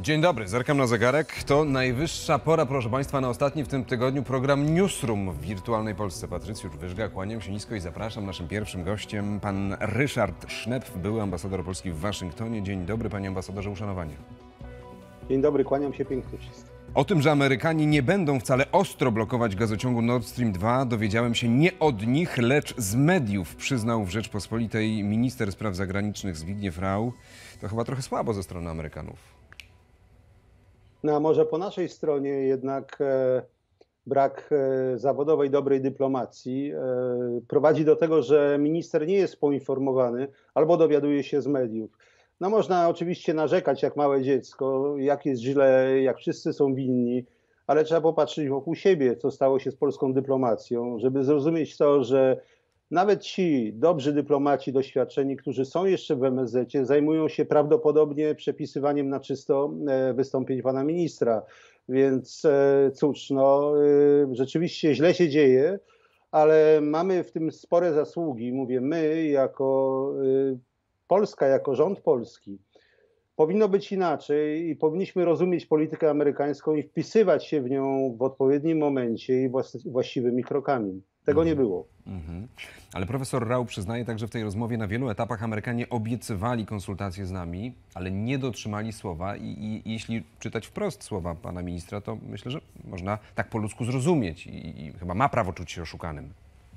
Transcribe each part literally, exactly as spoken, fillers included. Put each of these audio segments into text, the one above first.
Dzień dobry, zerkam na zegarek. To najwyższa pora, proszę Państwa, na ostatni w tym tygodniu program Newsroom w wirtualnej Polsce. Patrycjusz Wyżga, kłaniam się nisko i zapraszam. Naszym pierwszym gościem pan Ryszard Sznepf, były ambasador Polski w Waszyngtonie. Dzień dobry, panie ambasadorze, uszanowanie. Dzień dobry, kłaniam się pięknie wszystkim. O tym, że Amerykanie nie będą wcale ostro blokować gazociągu Nord Stream dwa, dowiedziałem się nie od nich, lecz z mediów, przyznał w Rzeczpospolitej minister spraw zagranicznych Zbigniew Rau. To chyba trochę słabo ze strony Amerykanów. No a może po naszej stronie jednak e, brak e, zawodowej, dobrej dyplomacji e, prowadzi do tego, że minister nie jest poinformowany albo dowiaduje się z mediów. No można oczywiście narzekać jak małe dziecko, jak jest źle, jak wszyscy są winni, ale trzeba popatrzeć wokół siebie, co stało się z polską dyplomacją, żeby zrozumieć to, że nawet ci dobrzy dyplomaci doświadczeni, którzy są jeszcze w M S Z-cie, zajmują się prawdopodobnie przepisywaniem na czysto wystąpień pana ministra. Więc cóż, no rzeczywiście źle się dzieje, ale mamy w tym spore zasługi. Mówię, my jako Polska, jako rząd polski. Powinno być inaczej i powinniśmy rozumieć politykę amerykańską i wpisywać się w nią w odpowiednim momencie i właściwymi krokami. Tego nie było. Mhm. Ale profesor Rau przyznaje także w tej rozmowie, na wielu etapach Amerykanie obiecywali konsultacje z nami, ale nie dotrzymali słowa i, i jeśli czytać wprost słowa pana ministra, to myślę, że można tak po ludzku zrozumieć i, i chyba ma prawo czuć się oszukanym.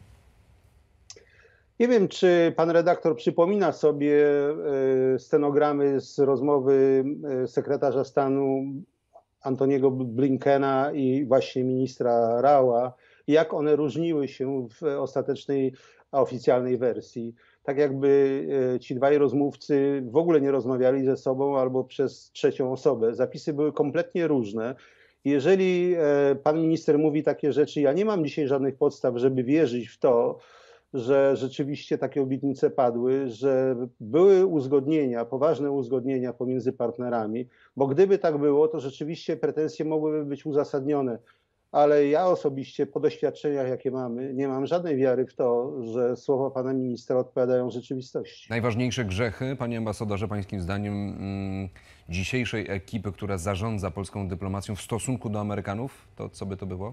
Nie wiem, czy pan redaktor przypomina sobie stenogramy z rozmowy sekretarza stanu Antoniego Blinkena i właśnie ministra Raua, jak one różniły się w ostatecznej, oficjalnej wersji. Tak jakby ci dwaj rozmówcy w ogóle nie rozmawiali ze sobą albo przez trzecią osobę. Zapisy były kompletnie różne. Jeżeli pan minister mówi takie rzeczy, ja nie mam dzisiaj żadnych podstaw, żeby wierzyć w to, że rzeczywiście takie obietnice padły, że były uzgodnienia, poważne uzgodnienia pomiędzy partnerami, bo gdyby tak było, to rzeczywiście pretensje mogłyby być uzasadnione. Ale ja osobiście po doświadczeniach, jakie mamy, nie mam żadnej wiary w to, że słowa pana ministra odpowiadają rzeczywistości. Najważniejsze grzechy, panie ambasadorze, pańskim zdaniem mm, dzisiejszej ekipy, która zarządza polską dyplomacją w stosunku do Amerykanów, to co by to było?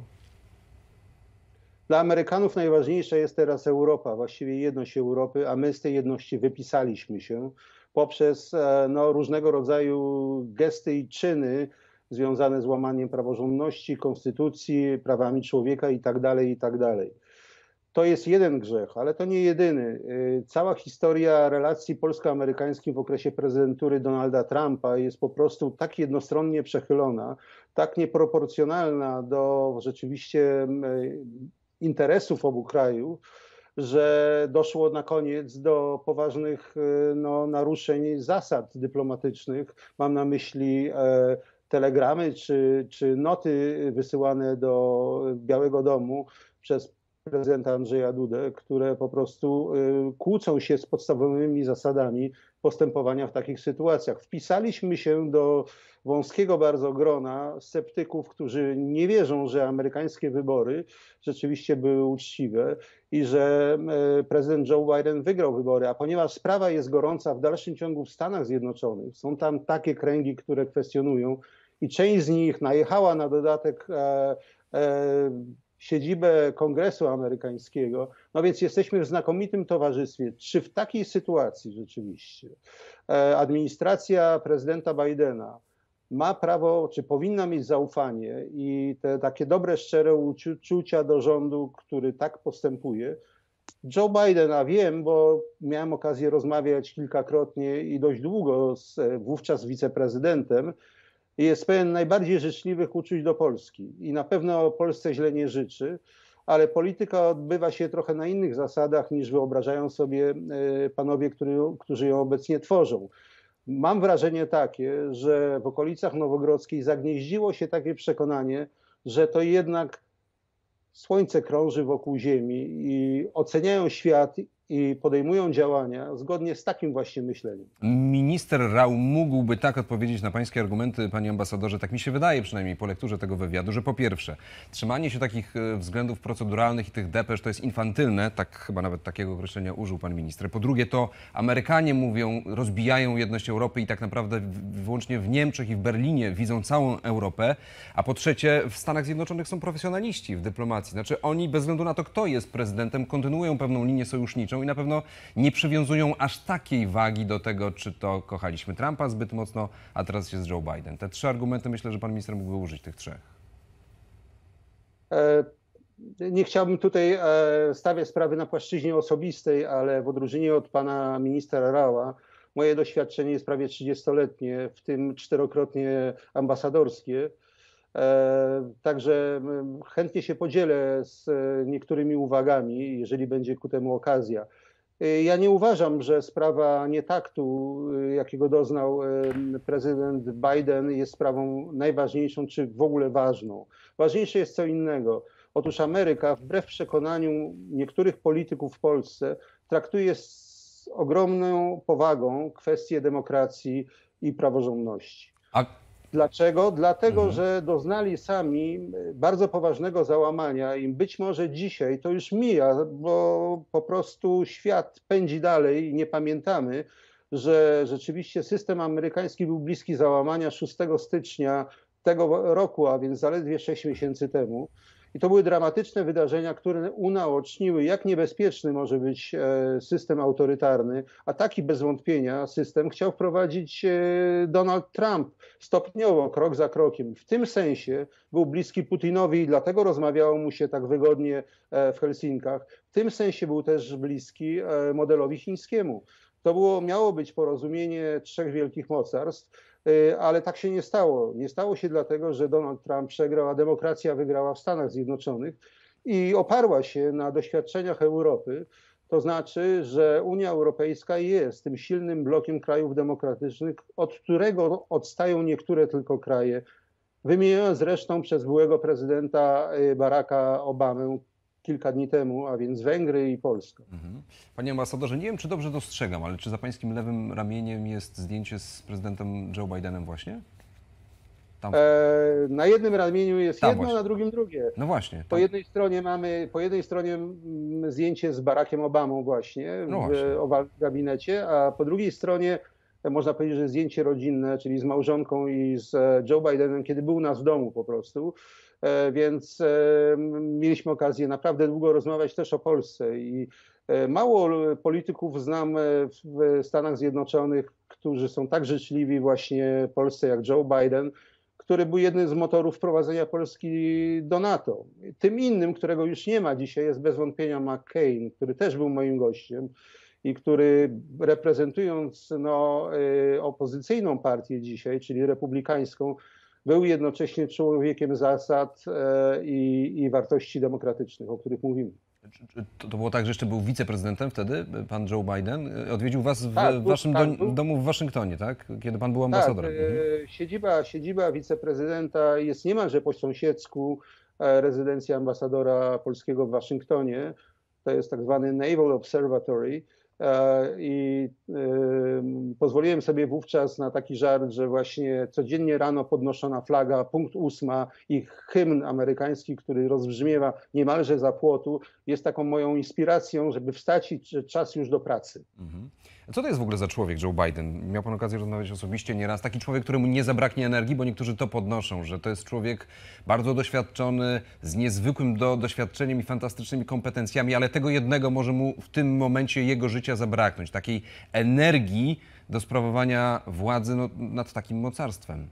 Dla Amerykanów najważniejsza jest teraz Europa, właściwie jedność Europy, a my z tej jedności wypisaliśmy się poprzez no, różnego rodzaju gesty i czyny związane z łamaniem praworządności, konstytucji, prawami człowieka itd., itd. To jest jeden grzech, ale to nie jedyny. Cała historia relacji polsko-amerykańskich w okresie prezydentury Donalda Trumpa jest po prostu tak jednostronnie przechylona, tak nieproporcjonalna do rzeczywiście interesów obu krajów, że doszło na koniec do poważnych no, naruszeń zasad dyplomatycznych. Mam na myśli e, telegramy czy, czy noty wysyłane do Białego Domu przez prezydenta Andrzeja Dudę, które po prostu y, kłócą się z podstawowymi zasadami postępowania w takich sytuacjach. Wpisaliśmy się do wąskiego bardzo grona sceptyków, którzy nie wierzą, że amerykańskie wybory rzeczywiście były uczciwe i że y, prezydent Joe Biden wygrał wybory, a ponieważ sprawa jest gorąca w dalszym ciągu w Stanach Zjednoczonych, są tam takie kręgi, które kwestionują i część z nich najechała na dodatek e, e, siedzibę Kongresu Amerykańskiego, no więc jesteśmy w znakomitym towarzystwie. Czy w takiej sytuacji rzeczywiście administracja prezydenta Bidena ma prawo, czy powinna mieć zaufanie i te takie dobre, szczere uczucia do rządu, który tak postępuje? Joe Biden, a wiem, bo miałem okazję rozmawiać kilkakrotnie i dość długo z wówczas wiceprezydentem, jest pełen najbardziej życzliwych uczuć do Polski i na pewno Polsce źle nie życzy, ale polityka odbywa się trochę na innych zasadach niż wyobrażają sobie panowie, który, którzy ją obecnie tworzą. Mam wrażenie takie, że w okolicach Nowogrodzkiej zagnieździło się takie przekonanie, że to jednak Słońce krąży wokół Ziemi i oceniają świat i podejmują działania zgodnie z takim właśnie myśleniem. Minister Rau mógłby tak odpowiedzieć na pańskie argumenty, panie ambasadorze, tak mi się wydaje przynajmniej po lekturze tego wywiadu, że po pierwsze, trzymanie się takich e, względów proceduralnych i tych depesz to jest infantylne, tak chyba nawet takiego określenia użył pan minister. Po drugie, to Amerykanie mówią, rozbijają jedność Europy i tak naprawdę w- wyłącznie w Niemczech i w Berlinie widzą całą Europę, a po trzecie, w Stanach Zjednoczonych są profesjonaliści w dyplomacji. Znaczy oni bez względu na to, kto jest prezydentem, kontynuują pewną linię sojuszniczą i na pewno nie przywiązują aż takiej wagi do tego, czy to kochaliśmy Trumpa zbyt mocno, a teraz jest Joe Biden. Te trzy argumenty myślę, że pan minister mógłby użyć tych trzech. E, Nie chciałbym tutaj e, stawiać sprawy na płaszczyźnie osobistej, ale w odróżnieniu od pana ministra Raua, moje doświadczenie jest prawie trzydziestoletnie, w tym czterokrotnie ambasadorskie. E, Także m, chętnie się podzielę z e, niektórymi uwagami, jeżeli będzie ku temu okazja. E, Ja nie uważam, że sprawa nietaktu, e, jakiego doznał e, prezydent Biden, jest sprawą najważniejszą czy w ogóle ważną. Ważniejsze jest co innego. Otóż Ameryka, wbrew przekonaniu niektórych polityków w Polsce, traktuje z ogromną powagą kwestie demokracji i praworządności. A Dlaczego? Dlatego, Mhm. że doznali sami bardzo poważnego załamania i być może dzisiaj to już mija, bo po prostu świat pędzi dalej i nie pamiętamy, że rzeczywiście system amerykański był bliski załamania szóstego stycznia tego roku, a więc zaledwie sześć miesięcy temu. I to były dramatyczne wydarzenia, które unaoczniły, jak niebezpieczny może być e, system autorytarny, a taki bez wątpienia system chciał wprowadzić e, Donald Trump stopniowo, krok za krokiem. W tym sensie był bliski Putinowi i dlatego rozmawiało mu się tak wygodnie e, w Helsinkach. W tym sensie był też bliski e, modelowi chińskiemu. To było, miało być porozumienie trzech wielkich mocarstw, ale tak się nie stało. Nie stało się dlatego, że Donald Trump przegrał, a demokracja wygrała w Stanach Zjednoczonych i oparła się na doświadczeniach Europy. To znaczy, że Unia Europejska jest tym silnym blokiem krajów demokratycznych, od którego odstają niektóre tylko kraje, wymienione zresztą przez byłego prezydenta Baracka Obamę kilka dni temu, a więc Węgry i Polska. Mhm. Panie ambasadorze, nie wiem, czy dobrze dostrzegam, ale czy za pańskim lewym ramieniem jest zdjęcie z prezydentem Joe Bidenem właśnie? Tam. E, na jednym ramieniu jest Tam jedno, właśnie. na drugim drugie. No właśnie. Po Tam. jednej stronie mamy, po jednej stronie mm, zdjęcie z Barackiem Obamą właśnie No w właśnie. owalnym gabinecie, a po drugiej stronie e, można powiedzieć, że zdjęcie rodzinne, czyli z małżonką i z e, Joe Bidenem, kiedy był u nas w domu po prostu. E, Więc e, m, mieliśmy okazję naprawdę długo rozmawiać też o Polsce i e, mało polityków znam e, w Stanach Zjednoczonych, którzy są tak życzliwi właśnie Polsce jak Joe Biden, który był jednym z motorów wprowadzenia Polski do NATO. Tym innym, którego już nie ma dzisiaj, jest bez wątpienia McCain, który też był moim gościem i który reprezentując no, y, opozycyjną partię dzisiaj, czyli republikańską, był jednocześnie człowiekiem zasad y, i, i wartości demokratycznych, o których mówimy. Czy- czy To, to było tak, że jeszcze był wiceprezydentem wtedy, pan Joe Biden. Odwiedził was w, Tak, w był- waszym tak, do, był. w domu w Waszyngtonie, tak? Kiedy pan był Tak, ambasadorem. Mhm. e, siedziba, siedziba wiceprezydenta jest niemalże po sąsiedzku e, rezydencji ambasadora polskiego w Waszyngtonie. To jest tak zwany Naval Observatory. E, I e, pozwoliłem sobie wówczas na taki żart, że właśnie codziennie rano podnoszona flaga, punkt ósma i hymn amerykański, który rozbrzmiewa niemalże za płotu, jest taką moją inspiracją, żeby wstać i że czas już do pracy. Mhm. A co to jest w ogóle za człowiek Joe Biden? Miał pan okazję rozmawiać osobiście nieraz. Taki człowiek, któremu nie zabraknie energii, bo niektórzy to podnoszą, że to jest człowiek bardzo doświadczony, z niezwykłym do, doświadczeniem i fantastycznymi kompetencjami, ale tego jednego może mu w tym momencie jego życia zabraknąć. Takiej energii do sprawowania władzy no, nad takim mocarstwem.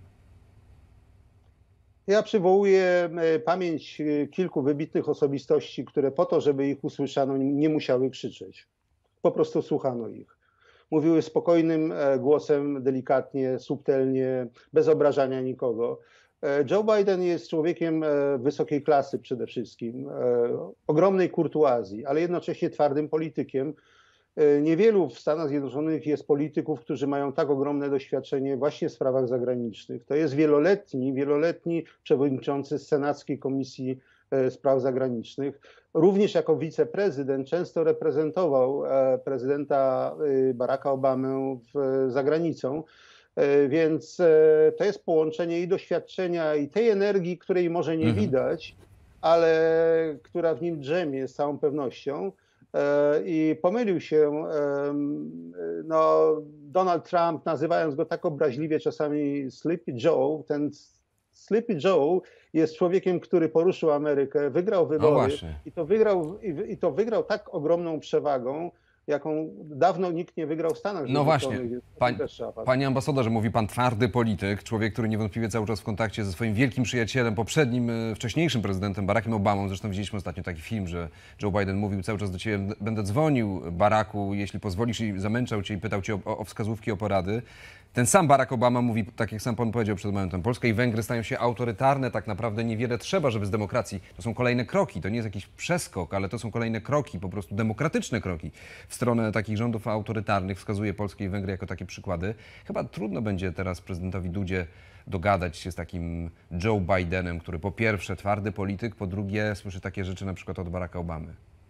Ja przywołuję e, pamięć e, kilku wybitnych osobistości, które po to, żeby ich usłyszano, nie musiały krzyczeć. Po prostu słuchano ich. Mówiły spokojnym e, głosem, delikatnie, subtelnie, bez obrażania nikogo. E, Joe Biden jest człowiekiem e, wysokiej klasy przede wszystkim, e, ogromnej kurtuazji, ale jednocześnie twardym politykiem. E, Niewielu w Stanach Zjednoczonych jest polityków, którzy mają tak ogromne doświadczenie właśnie w sprawach zagranicznych. To jest wieloletni, wieloletni przewodniczący Senackiej Komisji Spraw Zagranicznych. Również jako wiceprezydent często reprezentował prezydenta Baracka Obamę w, za granicą. Więc to jest połączenie i doświadczenia, i tej energii, której może nie Mhm. widać, ale która w nim drzemie z całą pewnością. I pomylił się no, Donald Trump, nazywając go tak obraźliwie czasami Sleepy Joe. Ten Sleepy Joe jest człowiekiem, który poruszył Amerykę, wygrał wybory No i to wygrał, i, i to wygrał tak ogromną przewagą, jaką dawno nikt nie wygrał w Stanach No właśnie, Pań, Zjednoczonych. panie ambasadorze, mówi pan twardy polityk, człowiek, który niewątpliwie cały czas w kontakcie ze swoim wielkim przyjacielem, poprzednim, e, wcześniejszym prezydentem Barackiem Obamą. Zresztą widzieliśmy ostatnio taki film, że Joe Biden mówił cały czas do ciebie, będę dzwonił, Baracku, jeśli pozwolisz, i zamęczał cię i pytał cię o, o wskazówki, o porady. Ten sam Barack Obama mówi, tak jak sam pan powiedział przed momentem, Polska i Węgry stają się autorytarne, tak naprawdę niewiele trzeba, żeby z demokracji. To są kolejne kroki, to nie jest jakiś przeskok, ale to są kolejne kroki, po prostu demokratyczne kroki w stronę takich rządów autorytarnych. Wskazuje Polskę i Węgry jako takie przykłady. Chyba trudno będzie teraz prezydentowi Dudzie dogadać się z takim Joe Bidenem, który po pierwsze twardy polityk, po drugie słyszy takie rzeczy na przykład od Baracka Obamy.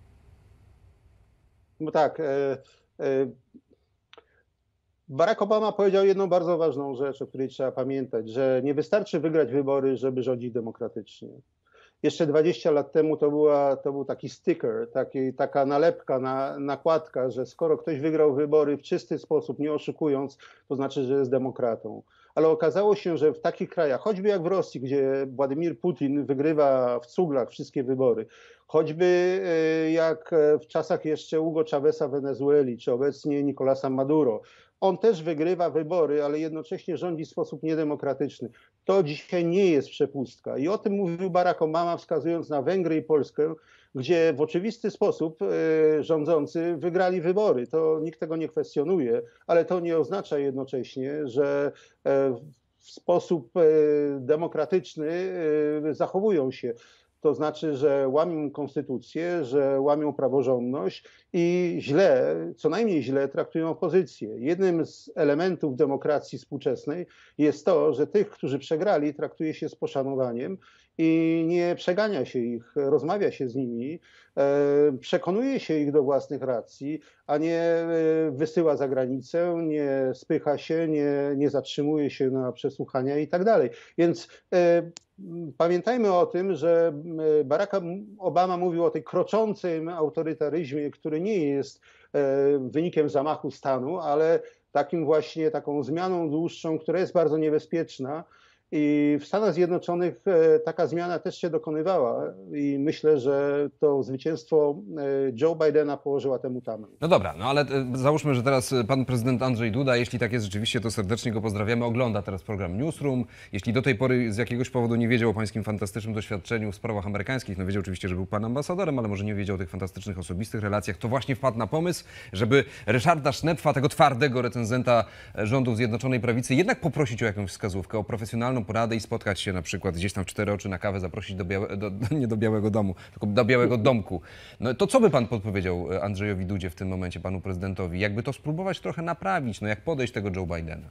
No tak. E, e, Barack Obama powiedział jedną bardzo ważną rzecz, o której trzeba pamiętać, że nie wystarczy wygrać wybory, żeby rządzić demokratycznie. Jeszcze dwadzieścia lat temu to, była, to był taki sticker, taki, taka nalepka, na, nakładka, że skoro ktoś wygrał wybory w czysty sposób, nie oszukując, to znaczy, że jest demokratą. Ale okazało się, że w takich krajach, choćby jak w Rosji, gdzie Władimir Putin wygrywa w cuglach wszystkie wybory, choćby jak w czasach jeszcze Hugo Chaveza w Wenezueli, czy obecnie Nicolasa Maduro, on też wygrywa wybory, ale jednocześnie rządzi w sposób niedemokratyczny. To dzisiaj nie jest przepustka. I o tym mówił Barack Obama, wskazując na Węgry i Polskę, gdzie w oczywisty sposób rządzący wygrali wybory. To nikt tego nie kwestionuje, ale to nie oznacza jednocześnie, że w sposób demokratyczny zachowują się. To znaczy, że łamią konstytucję, że łamią praworządność i źle, co najmniej źle traktują opozycję. Jednym z elementów demokracji współczesnej jest to, że tych, którzy przegrali, traktuje się z poszanowaniem i nie przegania się ich, rozmawia się z nimi, przekonuje się ich do własnych racji, a nie wysyła za granicę, nie spycha się, nie, nie zatrzymuje się na przesłuchania i tak dalej. Więc pamiętajmy o tym, że Barack Obama mówił o tej kroczącym autorytaryzmie, który nie jest wynikiem zamachu stanu, ale takim właśnie taką zmianą dłuższą, która jest bardzo niebezpieczna. I w Stanach Zjednoczonych taka zmiana też się dokonywała i myślę, że to zwycięstwo Joe Bidena położyła temu tamę. No dobra, no ale załóżmy, że teraz pan prezydent Andrzej Duda, jeśli tak jest rzeczywiście, to serdecznie go pozdrawiamy, ogląda teraz program Newsroom. Jeśli do tej pory z jakiegoś powodu nie wiedział o pańskim fantastycznym doświadczeniu w sprawach amerykańskich, no wiedział oczywiście, że był pan ambasadorem, ale może nie wiedział o tych fantastycznych osobistych relacjach, to właśnie wpadł na pomysł, żeby Ryszarda Schnepfa, tego twardego recenzenta rządów Zjednoczonej Prawicy, jednak poprosić o jakąś wskazówkę, o profesjonalną poradę i spotkać się na przykład gdzieś tam w cztery oczy na kawę, zaprosić do, białe, do nie do Białego Domu, tylko do Białego Domku. No to co by pan podpowiedział Andrzejowi Dudzie w tym momencie, panu prezydentowi? Jakby to spróbować trochę naprawić? No jak podejść tego Joe Bidena?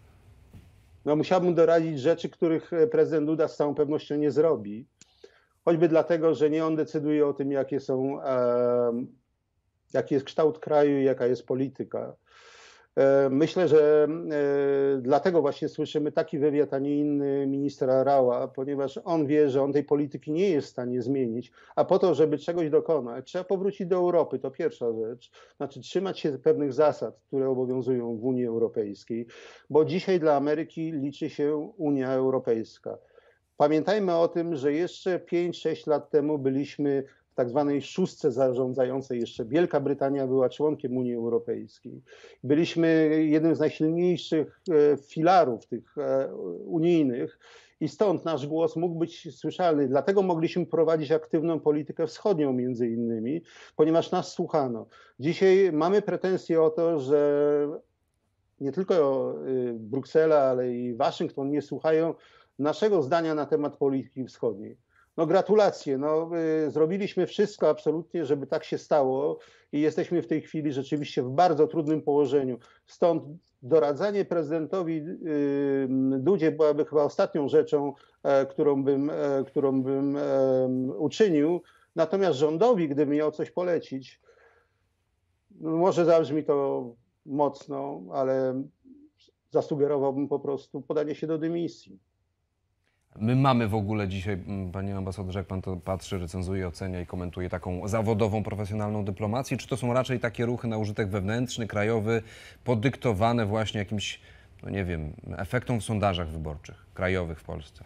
No musiałbym doradzić rzeczy, których prezydent Duda z całą pewnością nie zrobi. Choćby dlatego, że nie on decyduje o tym, jakie są, e, jaki jest kształt kraju i jaka jest polityka. Myślę, że dlatego właśnie słyszymy taki wywiad, a nie inny ministra Rała, ponieważ on wie, że on tej polityki nie jest w stanie zmienić, a po to, żeby czegoś dokonać, trzeba powrócić do Europy, to pierwsza rzecz. Znaczy trzymać się pewnych zasad, które obowiązują w Unii Europejskiej, bo dzisiaj dla Ameryki liczy się Unia Europejska. Pamiętajmy o tym, że jeszcze pięć sześć lat temu byliśmy w tak zwanej szóstce zarządzającej. Jeszcze Wielka Brytania była członkiem Unii Europejskiej. Byliśmy jednym z najsilniejszych filarów tych unijnych i stąd nasz głos mógł być słyszalny. Dlatego mogliśmy prowadzić aktywną politykę wschodnią między innymi, ponieważ nas słuchano. Dzisiaj mamy pretensje o to, że nie tylko Bruksela, ale i Waszyngton nie słuchają naszego zdania na temat polityki wschodniej. No gratulacje, no, y, zrobiliśmy wszystko absolutnie, żeby tak się stało i jesteśmy w tej chwili rzeczywiście w bardzo trudnym położeniu. Stąd doradzanie prezydentowi y, Dudzie byłaby chyba ostatnią rzeczą, e, którą bym, e, którą bym e, uczynił. Natomiast rządowi, gdyby miał coś polecić, no może zabrzmi to mocno, ale zasugerowałbym po prostu podanie się do dymisji. My mamy w ogóle dzisiaj, m, panie ambasadorze, jak pan to patrzy, recenzuje, ocenia i komentuje, taką zawodową, profesjonalną dyplomację? Czy to są raczej takie ruchy na użytek wewnętrzny, krajowy, podyktowane właśnie jakimś, no nie wiem, efektom w sondażach wyborczych, krajowych w Polsce?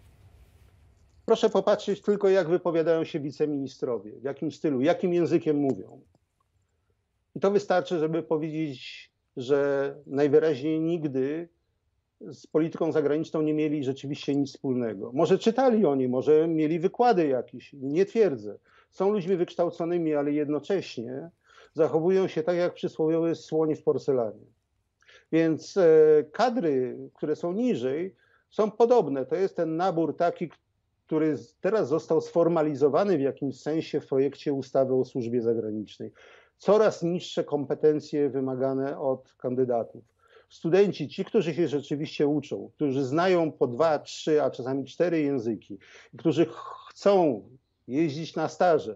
Proszę popatrzeć tylko, jak wypowiadają się wiceministrowie, w jakim stylu, jakim językiem mówią. I to wystarczy, żeby powiedzieć, że najwyraźniej nigdy z polityką zagraniczną nie mieli rzeczywiście nic wspólnego. Może czytali oni, może mieli wykłady jakieś, nie twierdzę. Są ludźmi wykształconymi, ale jednocześnie zachowują się tak jak przysłowiowy słoń w porcelanie. Więc e, kadry, które są niżej, są podobne. To jest ten nabór taki, który teraz został sformalizowany w jakimś sensie w projekcie ustawy o służbie zagranicznej. Coraz niższe kompetencje wymagane od kandydatów. Studenci, ci, którzy się rzeczywiście uczą, którzy znają po dwa, trzy, a czasami cztery języki, którzy chcą jeździć na staże,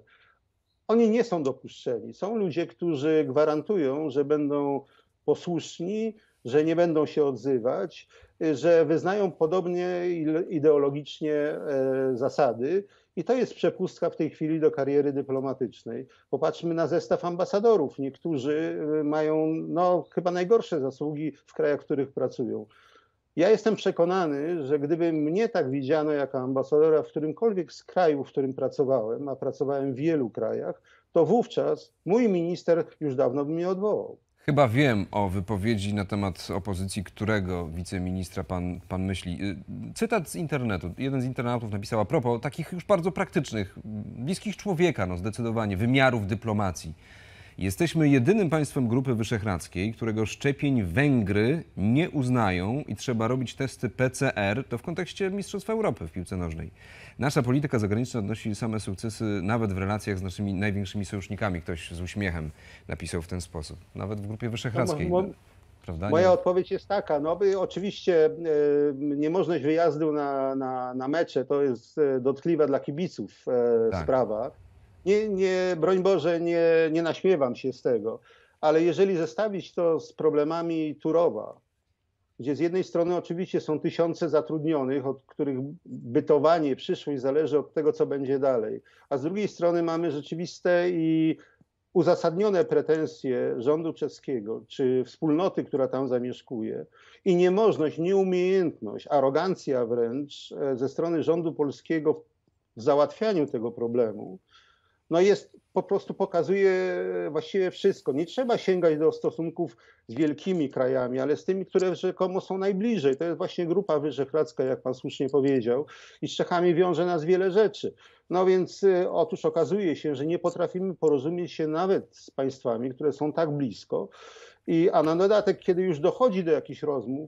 oni nie są dopuszczeni. Są ludzie, którzy gwarantują, że będą posłuszni, że nie będą się odzywać, że wyznają podobnie ideologicznie zasady. I to jest przepustka w tej chwili do kariery dyplomatycznej. Popatrzmy na zestaw ambasadorów. Niektórzy mają no, chyba najgorsze zasługi w krajach, w których pracują. Ja jestem przekonany, że gdyby mnie tak widziano jako ambasadora w którymkolwiek z krajów, w którym pracowałem, a pracowałem w wielu krajach, to wówczas mój minister już dawno by mnie odwołał. Chyba wiem o wypowiedzi na temat opozycji, którego wiceministra pan, pan myśli. Cytat z internetu. Jeden z internautów napisał a propos takich już bardzo praktycznych, bliskich człowieka, no zdecydowanie, wymiarów dyplomacji. Jesteśmy jedynym państwem Grupy Wyszehradzkiej, którego szczepień Węgry nie uznają i trzeba robić testy P C R, to w kontekście Mistrzostw Europy w piłce nożnej. Nasza polityka zagraniczna odnosi same sukcesy nawet w relacjach z naszymi największymi sojusznikami. Ktoś z uśmiechem napisał w ten sposób. Nawet w Grupie Wyszehradzkiej. No, mo, prawda? Moja nie? odpowiedź jest taka, no by oczywiście e, niemożność wyjazdu na, na, na mecze to jest dotkliwa dla kibiców e, Tak. sprawa. Nie, nie, broń Boże, nie, nie naśmiewam się z tego, ale jeżeli zestawić to z problemami Turowa, gdzie z jednej strony oczywiście są tysiące zatrudnionych, od których bytowanie, przyszłość zależy od tego, co będzie dalej, a z drugiej strony mamy rzeczywiste i uzasadnione pretensje rządu czeskiego, czy wspólnoty, która tam zamieszkuje i niemożność, nieumiejętność, arogancja wręcz ze strony rządu polskiego w załatwianiu tego problemu, no jest, po prostu pokazuje właściwie wszystko. Nie trzeba sięgać do stosunków z wielkimi krajami, ale z tymi, które rzekomo są najbliżej. To jest właśnie Grupa Wyszehradzka, jak pan słusznie powiedział, i z Czechami wiąże nas wiele rzeczy. No więc otóż okazuje się, że nie potrafimy porozumieć się nawet z państwami, które są tak blisko. I, a na dodatek, kiedy już dochodzi do jakichś rozmów,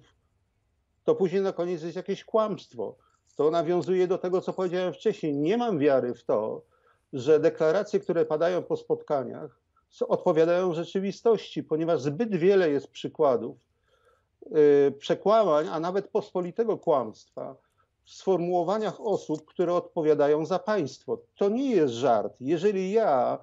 to później na koniec jest jakieś kłamstwo. To nawiązuje do tego, co powiedziałem wcześniej. Nie mam wiary w to, że deklaracje, które padają po spotkaniach, odpowiadają rzeczywistości, ponieważ zbyt wiele jest przykładów yy, przekłamań, a nawet pospolitego kłamstwa w sformułowaniach osób, które odpowiadają za państwo. To nie jest żart. Jeżeli ja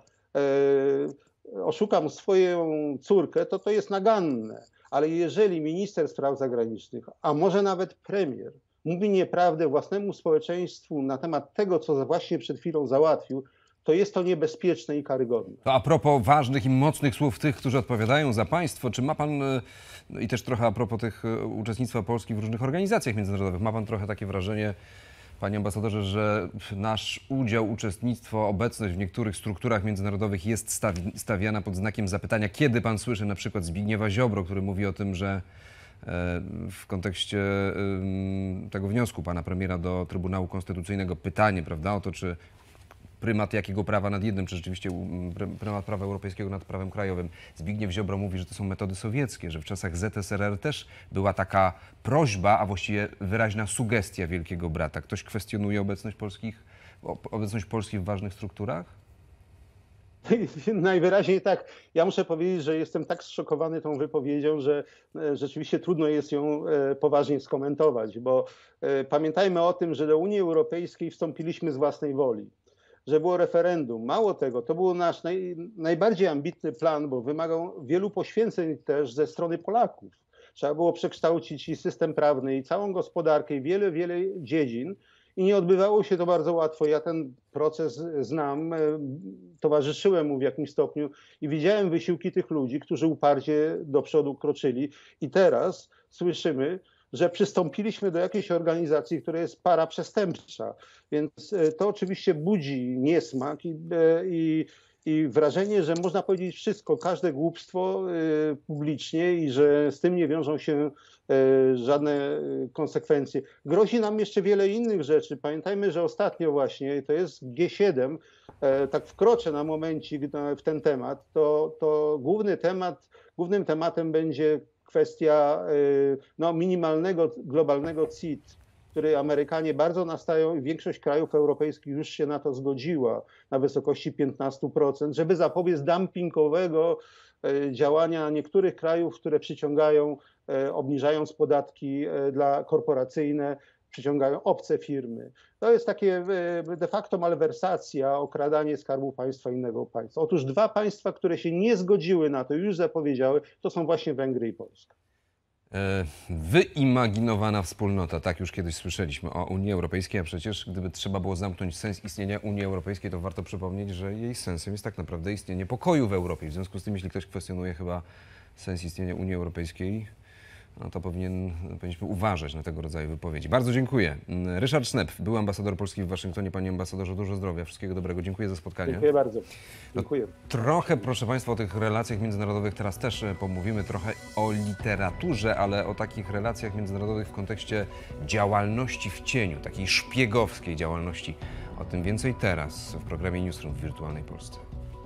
yy, oszukam swoją córkę, to to jest naganne. Ale jeżeli minister spraw zagranicznych, a może nawet premier, mówi nieprawdę własnemu społeczeństwu na temat tego, co właśnie przed chwilą załatwił, to jest to niebezpieczne i karygodne. To a propos ważnych i mocnych słów tych, którzy odpowiadają za państwo, czy ma pan, no i też trochę a propos tych uczestnictwa Polski w różnych organizacjach międzynarodowych, ma pan trochę takie wrażenie, panie ambasadorze, że nasz udział, uczestnictwo, obecność w niektórych strukturach międzynarodowych jest stawi stawiana pod znakiem zapytania? Kiedy pan słyszy na przykład Zbigniewa Ziobro, który mówi o tym, że w kontekście tego wniosku pana premiera do Trybunału Konstytucyjnego pytanie, prawda, o to, czy prymat jakiego prawa nad jednym, czy rzeczywiście prymat prawa europejskiego nad prawem krajowym. Zbigniew Ziobro mówi, że to są metody sowieckie, że w czasach Z S R R też była taka prośba, a właściwie wyraźna sugestia Wielkiego Brata. Ktoś kwestionuje obecność polskich, obecność Polski w ważnych strukturach? Najwyraźniej tak. Ja muszę powiedzieć, że jestem tak zszokowany tą wypowiedzią, że rzeczywiście trudno jest ją poważnie skomentować, bo pamiętajmy o tym, że do Unii Europejskiej wstąpiliśmy z własnej woli, że było referendum. Mało tego, to był nasz naj, najbardziej ambitny plan, bo wymagał wielu poświęceń też ze strony Polaków. Trzeba było przekształcić i system prawny, i całą gospodarkę, i wiele, wiele dziedzin. I nie odbywało się to bardzo łatwo. Ja ten proces znam, towarzyszyłem mu w jakimś stopniu i widziałem wysiłki tych ludzi, którzy uparcie do przodu kroczyli. I teraz słyszymy, że przystąpiliśmy do jakiejś organizacji, która jest paraprzestępcza. Więc to oczywiście budzi niesmak i, i, i wrażenie, że można powiedzieć wszystko, każde głupstwo publicznie i że z tym nie wiążą się żadne konsekwencje. Grozi nam jeszcze wiele innych rzeczy. Pamiętajmy, że ostatnio właśnie, to jest G siedem, tak wkroczę na momencik w ten temat, to, to główny temat, głównym tematem będzie kwestia no, minimalnego globalnego C I T, który Amerykanie bardzo nastają i większość krajów europejskich już się na to zgodziła, na wysokości piętnaście procent, żeby zapobiec dumpingowego działania niektórych krajów, które przyciągają, obniżając podatki dla korporacyjne, przyciągają obce firmy. To jest takie de facto malwersacja, okradanie skarbu państwa innego państwa. Otóż dwa państwa, które się nie zgodziły na to, już zapowiedziały, to są właśnie Węgry i Polska. Wyimaginowana wspólnota, tak już kiedyś słyszeliśmy o Unii Europejskiej, a przecież gdyby trzeba było zamknąć sens istnienia Unii Europejskiej, to warto przypomnieć, że jej sensem jest tak naprawdę istnienie pokoju w Europie. W związku z tym, jeśli ktoś kwestionuje chyba sens istnienia Unii Europejskiej, no to powinien, powinniśmy uważać na tego rodzaju wypowiedzi. Bardzo dziękuję. Ryszard Sznep, był ambasador Polski w Waszyngtonie. Panie ambasadorze, dużo zdrowia, wszystkiego dobrego. Dziękuję za spotkanie. Dziękuję bardzo. Dziękuję. No, trochę, proszę Państwa, o tych relacjach międzynarodowych teraz też pomówimy, trochę o literaturze, ale o takich relacjach międzynarodowych w kontekście działalności w cieniu, takiej szpiegowskiej działalności. O tym więcej teraz w programie Newsroom w Wirtualnej Polsce.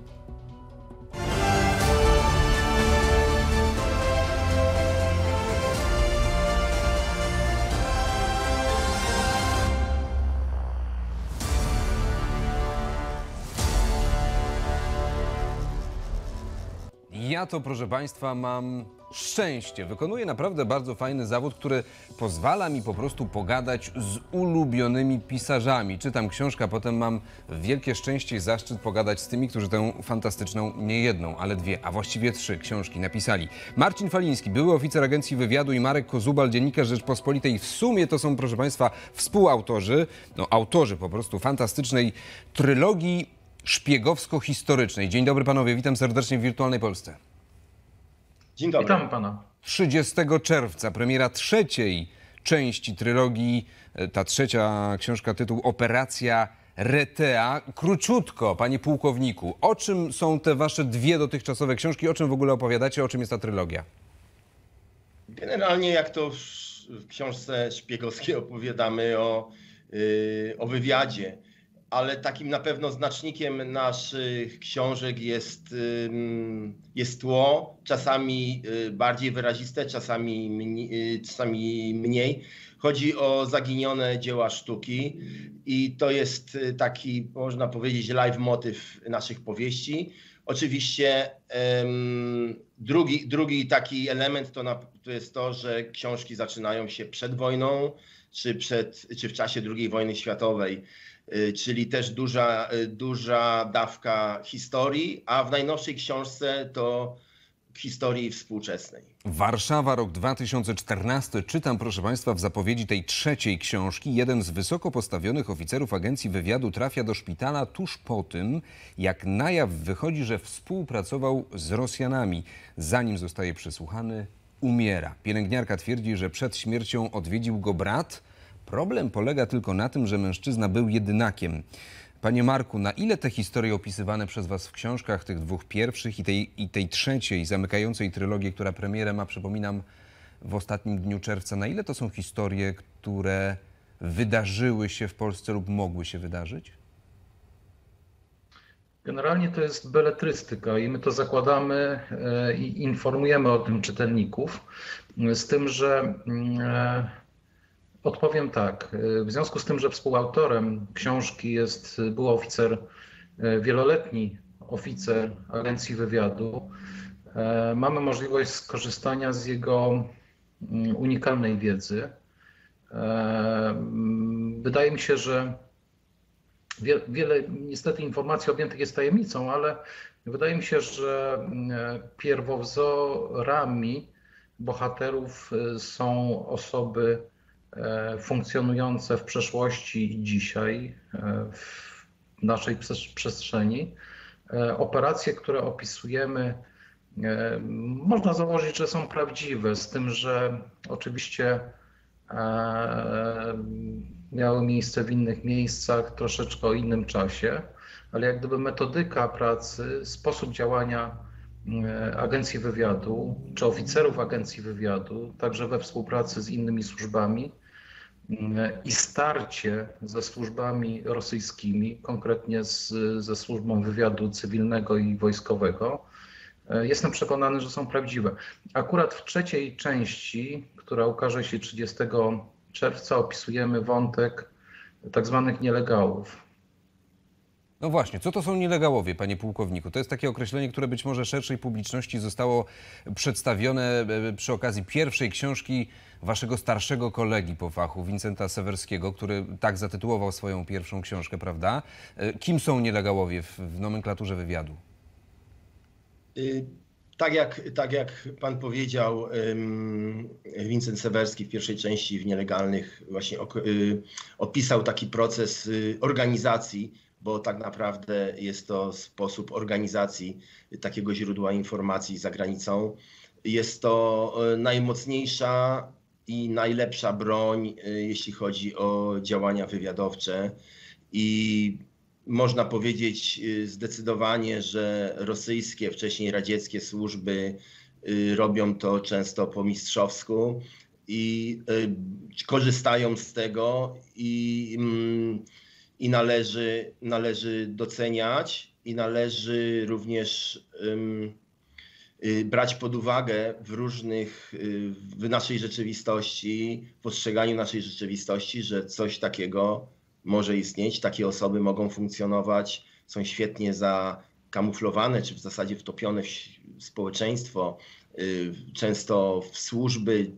Ja to, proszę Państwa, mam szczęście. Wykonuję naprawdę bardzo fajny zawód, który pozwala mi po prostu pogadać z ulubionymi pisarzami. Czytam książkę, a potem mam wielkie szczęście i zaszczyt pogadać z tymi, którzy tę fantastyczną, nie jedną, ale dwie, a właściwie trzy książki napisali. Marcin Faliński, były oficer Agencji Wywiadu, i Marek Kozubal, dziennikarz Rzeczpospolitej. W sumie to są, proszę Państwa, współautorzy, no autorzy po prostu fantastycznej trylogii szpiegowsko-historycznej. Dzień dobry panowie, witam serdecznie w Wirtualnej Polsce. Dzień dobry. Witam pana. trzydziestego czerwca premiera trzeciej części trylogii, ta trzecia książka, tytuł Operacja Retea. Króciutko, panie pułkowniku, o czym są te wasze dwie dotychczasowe książki, o czym w ogóle opowiadacie, o czym jest ta trylogia? Generalnie, jak to w książce szpiegowskiej opowiadamy o, yy, o wywiadzie, ale takim na pewno znacznikiem naszych książek jest, jest tło, czasami bardziej wyraziste, czasami mniej, czasami mniej. Chodzi o zaginione dzieła sztuki i to jest taki, można powiedzieć, leitmotiv naszych powieści. Oczywiście um, drugi, drugi taki element to, na, to jest to, że książki zaczynają się przed wojną czy, przed, czy w czasie drugiej wojny światowej. Czyli też duża, duża dawka historii, a w najnowszej książce to historii współczesnej. Warszawa, rok dwa tysiące czternasty. Czytam, proszę Państwa, w zapowiedzi tej trzeciej książki. Jeden z wysoko postawionych oficerów Agencji Wywiadu trafia do szpitala tuż po tym, jak na jaw wychodzi, że współpracował z Rosjanami. Zanim zostaje przesłuchany, umiera. Pielęgniarka twierdzi, że przed śmiercią odwiedził go brat. Problem polega tylko na tym, że mężczyzna był jedynakiem. Panie Marku, na ile te historie opisywane przez was w książkach, tych dwóch pierwszych i tej, i tej trzeciej, zamykającej trylogię, która premierę ma, przypominam, w ostatnim dniu czerwca, na ile to są historie, które wydarzyły się w Polsce lub mogły się wydarzyć? Generalnie to jest beletrystyka i my to zakładamy i informujemy o tym czytelników, z tym, że odpowiem tak. W związku z tym, że współautorem książki jest był oficer, wieloletni oficer Agencji Wywiadu, mamy możliwość skorzystania z jego unikalnej wiedzy. Wydaje mi się, że wiele niestety informacji objętych jest tajemnicą, ale wydaje mi się, że pierwowzorami bohaterów są osoby funkcjonujące w przeszłości i dzisiaj w naszej przestrzeni. Operacje, które opisujemy, można założyć, że są prawdziwe, z tym, że oczywiście miały miejsce w innych miejscach, troszeczkę o innym czasie, ale jak gdyby metodyka pracy, sposób działania Agencji Wywiadu, czy oficerów Agencji Wywiadu, także we współpracy z innymi służbami i starcie ze służbami rosyjskimi, konkretnie z, ze służbą wywiadu cywilnego i wojskowego, jestem przekonany, że są prawdziwe. Akurat w trzeciej części, która ukaże się trzydziestego czerwca, opisujemy wątek tak zwanych nielegałów. No właśnie, co to są nielegałowie, panie pułkowniku? To jest takie określenie, które być może szerszej publiczności zostało przedstawione przy okazji pierwszej książki waszego starszego kolegi po fachu, Wincenta Sewerskiego, który tak zatytułował swoją pierwszą książkę, prawda? Kim są nielegałowie w, w nomenklaturze wywiadu? Tak jak, tak jak pan powiedział, Wincent Sewerski w pierwszej części w Nielegalnych właśnie opisał taki proces organizacji, bo tak naprawdę jest to sposób organizacji takiego źródła informacji za granicą. Jest to najmocniejsza i najlepsza broń, jeśli chodzi o działania wywiadowcze. I można powiedzieć zdecydowanie, że rosyjskie, wcześniej radzieckie służby robią to często po mistrzowsku i korzystają z tego i, i należy, należy doceniać i należy również um, brać pod uwagę w różnych, w naszej rzeczywistości, w postrzeganiu naszej rzeczywistości, że coś takiego może istnieć, takie osoby mogą funkcjonować, są świetnie zakamuflowane, czy w zasadzie wtopione w społeczeństwo, często w służby,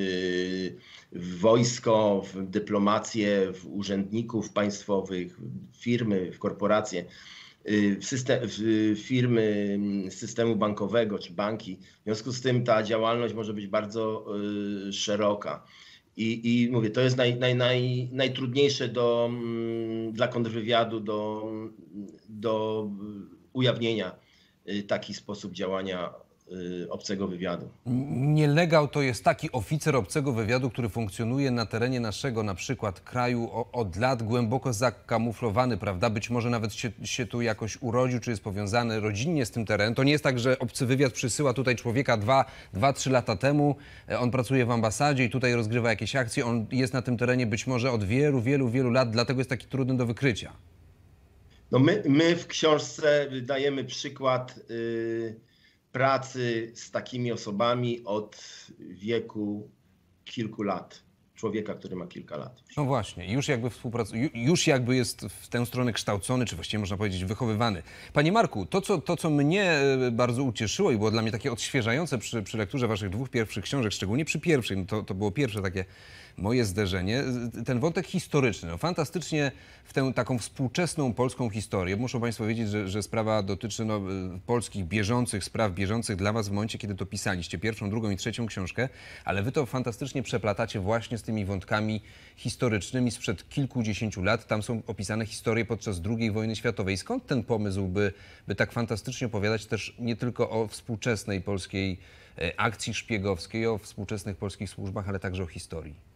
w wojsko, w dyplomację, w urzędników państwowych, w firmy, w korporacje, w, system, w firmy systemu bankowego czy banki. W związku z tym ta działalność może być bardzo szeroka. I, I mówię, to jest naj, naj, naj, najtrudniejsze do, dla kontrwywiadu do, do ujawnienia taki sposób działania obcego wywiadu. Nielegał to jest taki oficer obcego wywiadu, który funkcjonuje na terenie naszego na przykład kraju od lat, głęboko zakamuflowany, prawda? Być może nawet się, się tu jakoś urodził, czy jest powiązany rodzinnie z tym terenem. To nie jest tak, że obcy wywiad przysyła tutaj człowieka dwa, dwa, trzy lata temu, on pracuje w ambasadzie i tutaj rozgrywa jakieś akcje, on jest na tym terenie być może od wielu, wielu, wielu lat, dlatego jest taki trudny do wykrycia. No my, my w książce dajemy przykład yy... pracy z takimi osobami od wieku kilku lat. Człowieka, który ma kilka lat. No właśnie, już jakby współpracuje, już jakby jest w tę stronę kształcony, czy właściwie można powiedzieć wychowywany. Panie Marku, to co, to, co mnie bardzo ucieszyło i było dla mnie takie odświeżające przy, przy lekturze waszych dwóch pierwszych książek, szczególnie przy pierwszej, no to, to było pierwsze takie moje zderzenie, ten wątek historyczny. No fantastycznie w tę taką współczesną polską historię. Muszą państwo wiedzieć, że, że sprawa dotyczy no, polskich bieżących spraw, bieżących dla was w momencie, kiedy to pisaliście, pierwszą, drugą i trzecią książkę, ale wy to fantastycznie przeplatacie właśnie z tymi wątkami historycznymi sprzed kilkudziesięciu lat. Tam są opisane historie podczas drugiej wojny światowej. Skąd ten pomysł, by, by tak fantastycznie opowiadać też nie tylko o współczesnej polskiej akcji szpiegowskiej, o współczesnych polskich służbach, ale także o historii?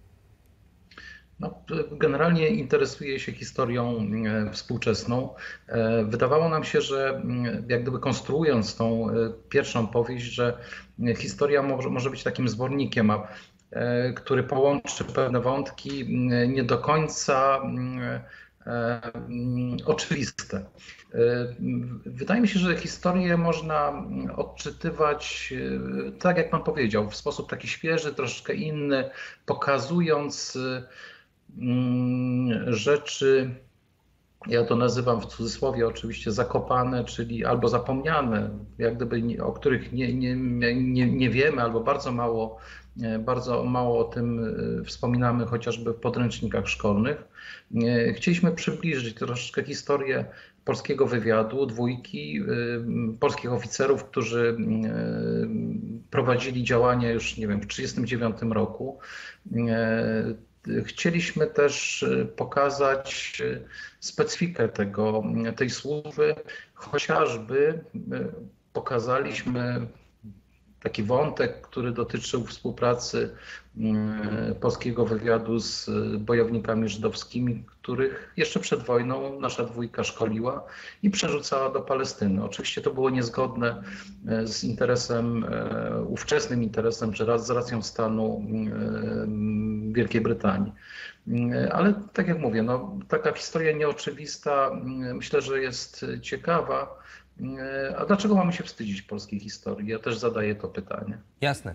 No, generalnie interesuję się historią współczesną. Wydawało nam się, że jak gdyby konstruując tą pierwszą powieść, że historia może, może być takim zbornikiem, który połączy pewne wątki nie do końca oczywiste. Wydaje mi się, że historię można odczytywać, tak jak pan powiedział, w sposób taki świeży, troszeczkę inny, pokazując rzeczy ja to nazywam w cudzysłowie oczywiście zakopane, czyli albo zapomniane, jak gdyby nie, o których nie, nie, nie, nie wiemy, albo bardzo mało, bardzo mało o tym wspominamy chociażby w podręcznikach szkolnych. Chcieliśmy przybliżyć troszeczkę historię polskiego wywiadu, dwójki polskich oficerów, którzy prowadzili działania już, nie wiem, w tysiąc dziewięćset trzydziestym dziewiątym roku. Chcieliśmy też pokazać specyfikę tego, tej służby, chociażby pokazaliśmy taki wątek, który dotyczył współpracy polskiego wywiadu z bojownikami żydowskimi, których jeszcze przed wojną nasza dwójka szkoliła i przerzucała do Palestyny. Oczywiście to było niezgodne z interesem, ówczesnym interesem, czy z racją stanu Wielkiej Brytanii. Ale tak jak mówię, no, taka historia nieoczywista, myślę, że jest ciekawa. A dlaczego mamy się wstydzić polskiej historii? Ja też zadaję to pytanie. Jasne.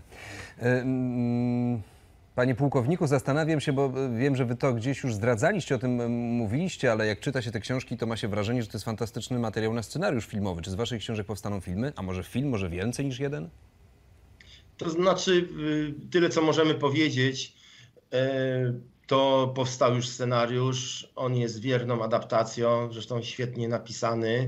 Panie pułkowniku, zastanawiam się, bo wiem, że wy to gdzieś już zdradzaliście, o tym mówiliście, ale jak czyta się te książki, to ma się wrażenie, że to jest fantastyczny materiał na scenariusz filmowy. Czy z waszych książek powstaną filmy? A może film, może więcej niż jeden? To znaczy, tyle co możemy powiedzieć, to powstał już scenariusz, on jest wierną adaptacją, zresztą świetnie napisany.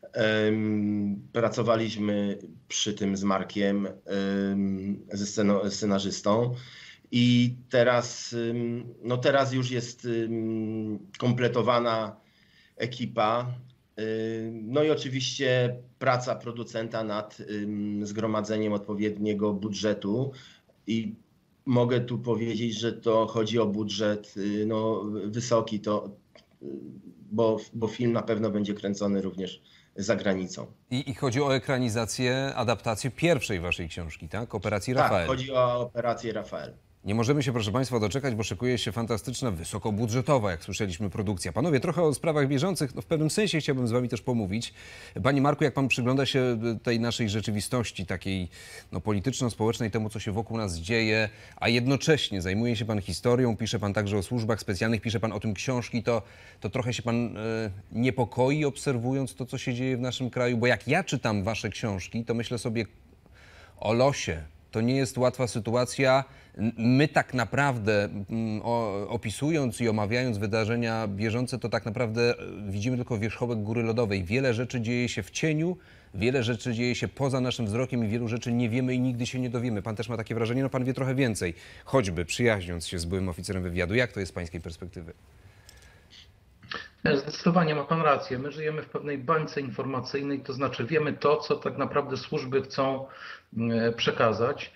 Pracowaliśmy przy tym z Markiem, ze scenarzystą i teraz, no teraz już jest kompletowana ekipa. No i oczywiście praca producenta nad zgromadzeniem odpowiedniego budżetu i mogę tu powiedzieć, że to chodzi o budżet no, wysoki, to, bo, bo film na pewno będzie kręcony również za granicą. I, I chodzi o ekranizację, adaptację pierwszej waszej książki, tak? Operacji Rafael. Tak, chodzi o operację Rafael. Nie możemy się, proszę państwa, doczekać, bo szykuje się fantastyczna, wysokobudżetowa, jak słyszeliśmy, produkcja. Panowie, trochę o sprawach bieżących, no w pewnym sensie chciałbym z wami też pomówić. Panie Marku, jak pan przygląda się tej naszej rzeczywistości, takiej no, polityczno-społecznej, temu, co się wokół nas dzieje, a jednocześnie zajmuje się pan historią, pisze pan także o służbach specjalnych, pisze pan o tym książki, to, to trochę się pan e, niepokoi, obserwując to, co się dzieje w naszym kraju, bo jak ja czytam wasze książki, to myślę sobie o losie. To nie jest łatwa sytuacja. My tak naprawdę, o, opisując i omawiając wydarzenia bieżące, to tak naprawdę widzimy tylko wierzchołek góry lodowej. Wiele rzeczy dzieje się w cieniu, wiele rzeczy dzieje się poza naszym wzrokiem i wielu rzeczy nie wiemy i nigdy się nie dowiemy. Pan też ma takie wrażenie, no pan wie trochę więcej, choćby przyjaźniąc się z byłym oficerem wywiadu. Jak to jest z pańskiej perspektywy? Zdecydowanie ma pan rację. My żyjemy w pewnej bańce informacyjnej, to znaczy wiemy to, co tak naprawdę służby chcą przekazać.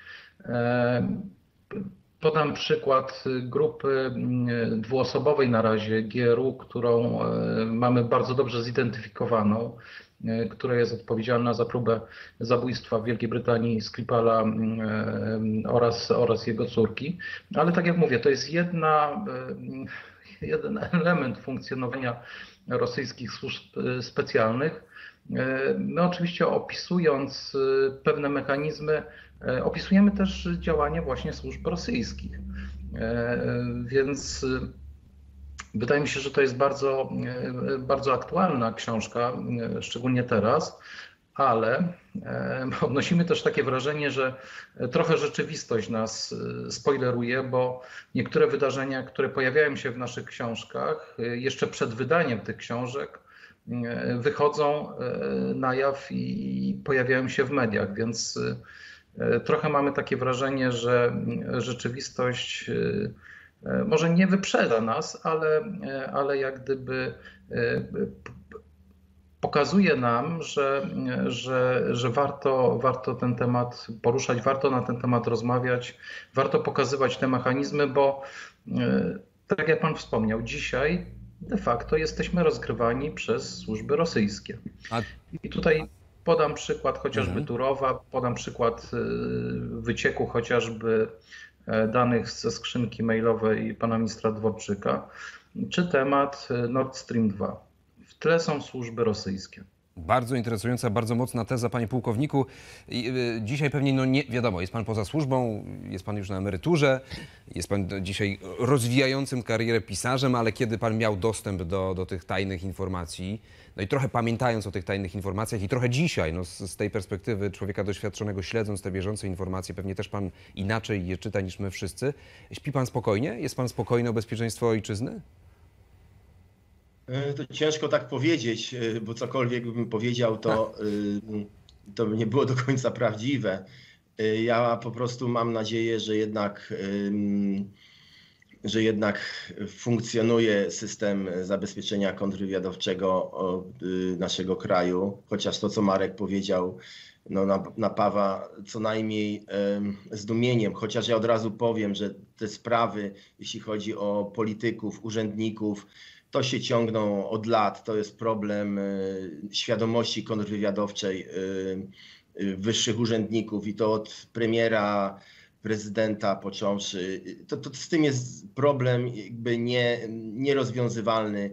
Podam przykład grupy dwuosobowej na razie G R U, którą mamy bardzo dobrze zidentyfikowaną, która jest odpowiedzialna za próbę zabójstwa w Wielkiej Brytanii Skripala oraz, oraz jego córki. Ale tak jak mówię, to jest jedna, jeden element funkcjonowania rosyjskich służb specjalnych. My oczywiście opisując pewne mechanizmy, opisujemy też działania właśnie służb rosyjskich. Więc wydaje mi się, że to jest bardzo, bardzo aktualna książka, szczególnie teraz, ale odnosimy też takie wrażenie, że trochę rzeczywistość nas spoileruje, bo niektóre wydarzenia, które pojawiają się w naszych książkach, jeszcze przed wydaniem tych książek, wychodzą na jaw i pojawiają się w mediach, więc trochę mamy takie wrażenie, że rzeczywistość może nie wyprzedza nas, ale, ale jak gdyby pokazuje nam, że, że, że warto, warto ten temat poruszać, warto na ten temat rozmawiać, warto pokazywać te mechanizmy, bo tak jak pan wspomniał, dzisiaj de facto jesteśmy rozgrywani przez służby rosyjskie. A... I tutaj podam przykład chociażby mhm. Turowa, podam przykład wycieku chociażby danych ze skrzynki mailowej pana ministra Dworczyka, czy temat Nord Stream dwa. W tle są służby rosyjskie. Bardzo interesująca, bardzo mocna teza, panie pułkowniku. Dzisiaj pewnie, no nie wiadomo, jest pan poza służbą, jest pan już na emeryturze, Jest pan dzisiaj rozwijającym karierę pisarzem, ale kiedy pan miał dostęp do, do tych tajnych informacji, no i trochę pamiętając o tych tajnych informacjach i trochę dzisiaj, no z, z tej perspektywy człowieka doświadczonego, śledząc te bieżące informacje, pewnie też pan inaczej je czyta niż my wszyscy. Śpi pan spokojnie? Jest pan spokojny o bezpieczeństwo ojczyzny? To ciężko tak powiedzieć, bo cokolwiek bym powiedział, to, to by nie było do końca prawdziwe. Ja po prostu mam nadzieję, że jednak, że jednak funkcjonuje system zabezpieczenia kontrwywiadowczego naszego kraju, chociaż to, co Marek powiedział, no, napawa co najmniej zdumieniem, chociaż ja od razu powiem, że te sprawy, jeśli chodzi o polityków, urzędników, to się ciągną od lat. To jest problem świadomości kontrwywiadowczej wyższych urzędników i to od premiera, prezydenta począwszy. To, to z tym jest problem jakby nie, nierozwiązywalny.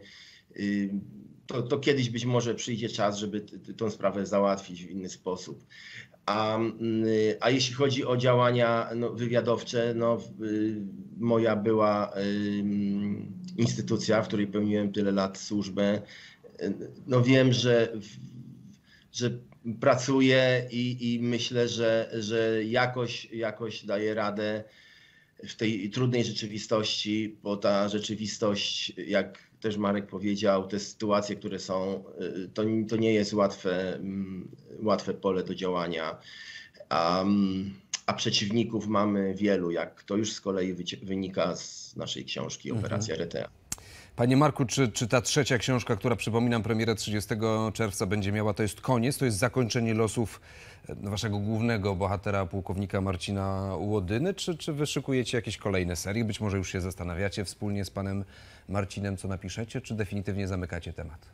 To, to kiedyś być może przyjdzie czas, żeby tę sprawę załatwić w inny sposób. A, a jeśli chodzi o działania no, wywiadowcze, no, moja była instytucja, w której pełniłem tyle lat służbę, no wiem, że, że pracuję i, i myślę, że, że jakoś, jakoś daję radę w tej trudnej rzeczywistości, bo ta rzeczywistość, jak też Marek powiedział, te sytuacje, które są, to, to nie jest łatwe, łatwe pole do działania, a, a przeciwników mamy wielu, jak to już z kolei wynika z naszej książki Operacja R T A. Panie Marku, czy, czy ta trzecia książka, która, przypominam, premierę trzydziestego czerwca będzie miała, to jest koniec, to jest zakończenie losów waszego głównego bohatera, pułkownika Marcina Łodyny, czy, czy wy szykujecie jakieś kolejne serie? Być może już się zastanawiacie wspólnie z panem Marcinem, co napiszecie, czy definitywnie zamykacie temat?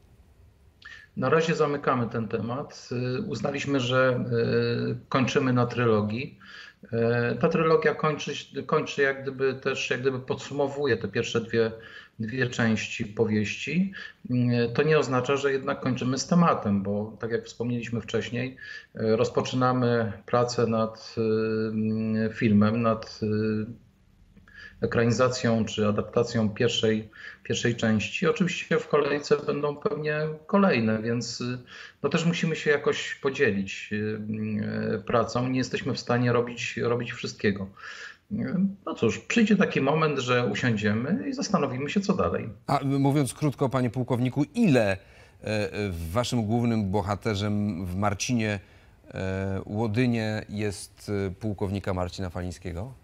Na razie zamykamy ten temat. Uznaliśmy, że kończymy na trylogii. Ta trylogia kończy, kończy jak gdyby też jak gdyby podsumowuje te pierwsze dwie, dwie części powieści. To nie oznacza, że jednak kończymy z tematem, bo tak jak wspomnieliśmy wcześniej, rozpoczynamy pracę nad filmem, nad ekranizacją czy adaptacją pierwszej, pierwszej części. Oczywiście w kolejce będą pewnie kolejne, więc no też musimy się jakoś podzielić pracą. Nie jesteśmy w stanie robić, robić wszystkiego. No cóż, przyjdzie taki moment, że usiądziemy i zastanowimy się, co dalej. A mówiąc krótko, panie pułkowniku, ile w waszym głównym bohaterze, w Marcinie Łodynie, jest pułkownika Marcina Falińskiego?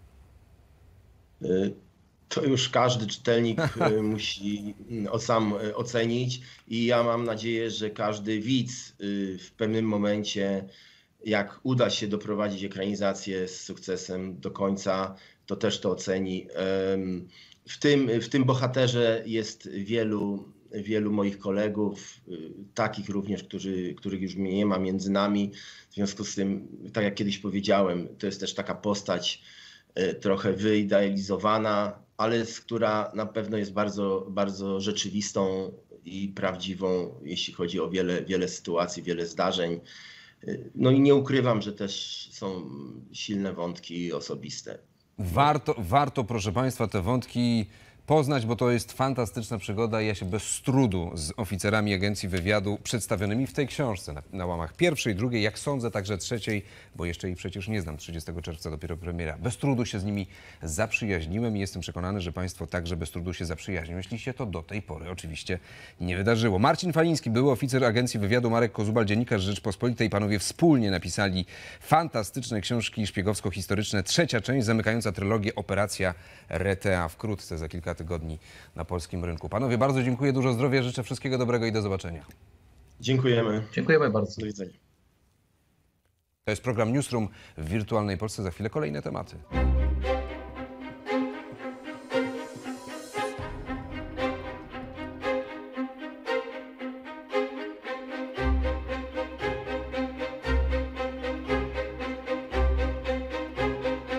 To już każdy czytelnik musi sam ocenić i ja mam nadzieję, że każdy widz w pewnym momencie, jak uda się doprowadzić ekranizację z sukcesem do końca, to też to oceni. W tym, w tym bohaterze jest wielu, wielu moich kolegów, takich również, którzy, których już nie ma między nami. W związku z tym, tak jak kiedyś powiedziałem, to jest też taka postać trochę wyidealizowana, ale która na pewno jest bardzo, bardzo rzeczywistą i prawdziwą, jeśli chodzi o wiele, wiele sytuacji, wiele zdarzeń. No i nie ukrywam, że też są silne wątki osobiste. Warto, warto, proszę państwa, te wątki poznać, bo to jest fantastyczna przygoda. Ja się bez trudu z oficerami Agencji Wywiadu przedstawionymi w tej książce na, na łamach pierwszej, drugiej, jak sądzę, także trzeciej, bo jeszcze jej przecież nie znam, trzydziestego czerwca dopiero premiera. Bez trudu się z nimi zaprzyjaźniłem i jestem przekonany, że państwo także bez trudu się zaprzyjaźnią, jeśli się to do tej pory oczywiście nie wydarzyło. Marcin Faliński, były oficer Agencji Wywiadu, Marek Kozubal, dziennikarz Rzeczpospolitej. Panowie wspólnie napisali fantastyczne książki szpiegowsko-historyczne. Trzecia część zamykająca trylogię Operacja R T A wkrótce, za kilka tygodni na polskim rynku. Panowie, bardzo dziękuję, dużo zdrowia, życzę wszystkiego dobrego i do zobaczenia. Dziękujemy. Dziękujemy bardzo. Do widzenia. To jest program Newsroom w Wirtualnej Polsce. Za chwilę kolejne tematy.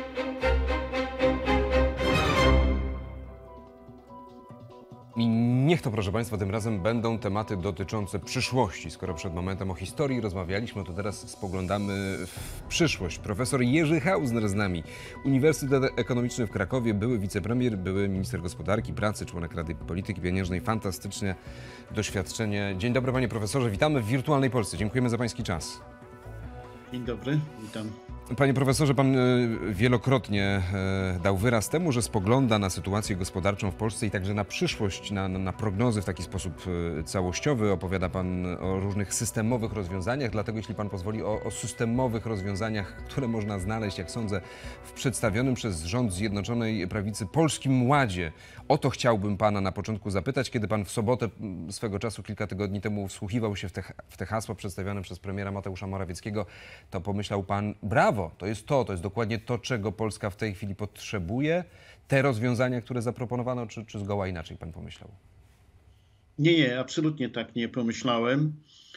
I niech to, proszę Państwa, tym razem będą tematy dotyczące przyszłości. Skoro przed momentem o historii rozmawialiśmy, to teraz spoglądamy w przyszłość. Profesor Jerzy Hausner z nami. Uniwersytet Ekonomiczny w Krakowie, były wicepremier, były minister gospodarki, pracy, członek Rady Polityki Pieniężnej. Fantastyczne doświadczenie. Dzień dobry, panie profesorze. Witamy w Wirtualnej Polsce. Dziękujemy za pański czas. Dzień dobry, witam. Panie profesorze, pan wielokrotnie dał wyraz temu, że spogląda na sytuację gospodarczą w Polsce i także na przyszłość, na, na prognozy w taki sposób całościowy. Opowiada pan o różnych systemowych rozwiązaniach, dlatego jeśli pan pozwoli, o, o systemowych rozwiązaniach, które można znaleźć, jak sądzę, w przedstawionym przez rząd Zjednoczonej Prawicy Polskim Ładzie. O to chciałbym pana na początku zapytać, kiedy pan w sobotę swego czasu, kilka tygodni temu, wsłuchiwał się w te, w te hasła przedstawione przez premiera Mateusza Morawieckiego, to pomyślał pan, brawo, to jest to, to jest dokładnie to, czego Polska w tej chwili potrzebuje, te rozwiązania, które zaproponowano, czy, czy zgoła inaczej pan pomyślał? Nie, nie, absolutnie tak nie pomyślałem,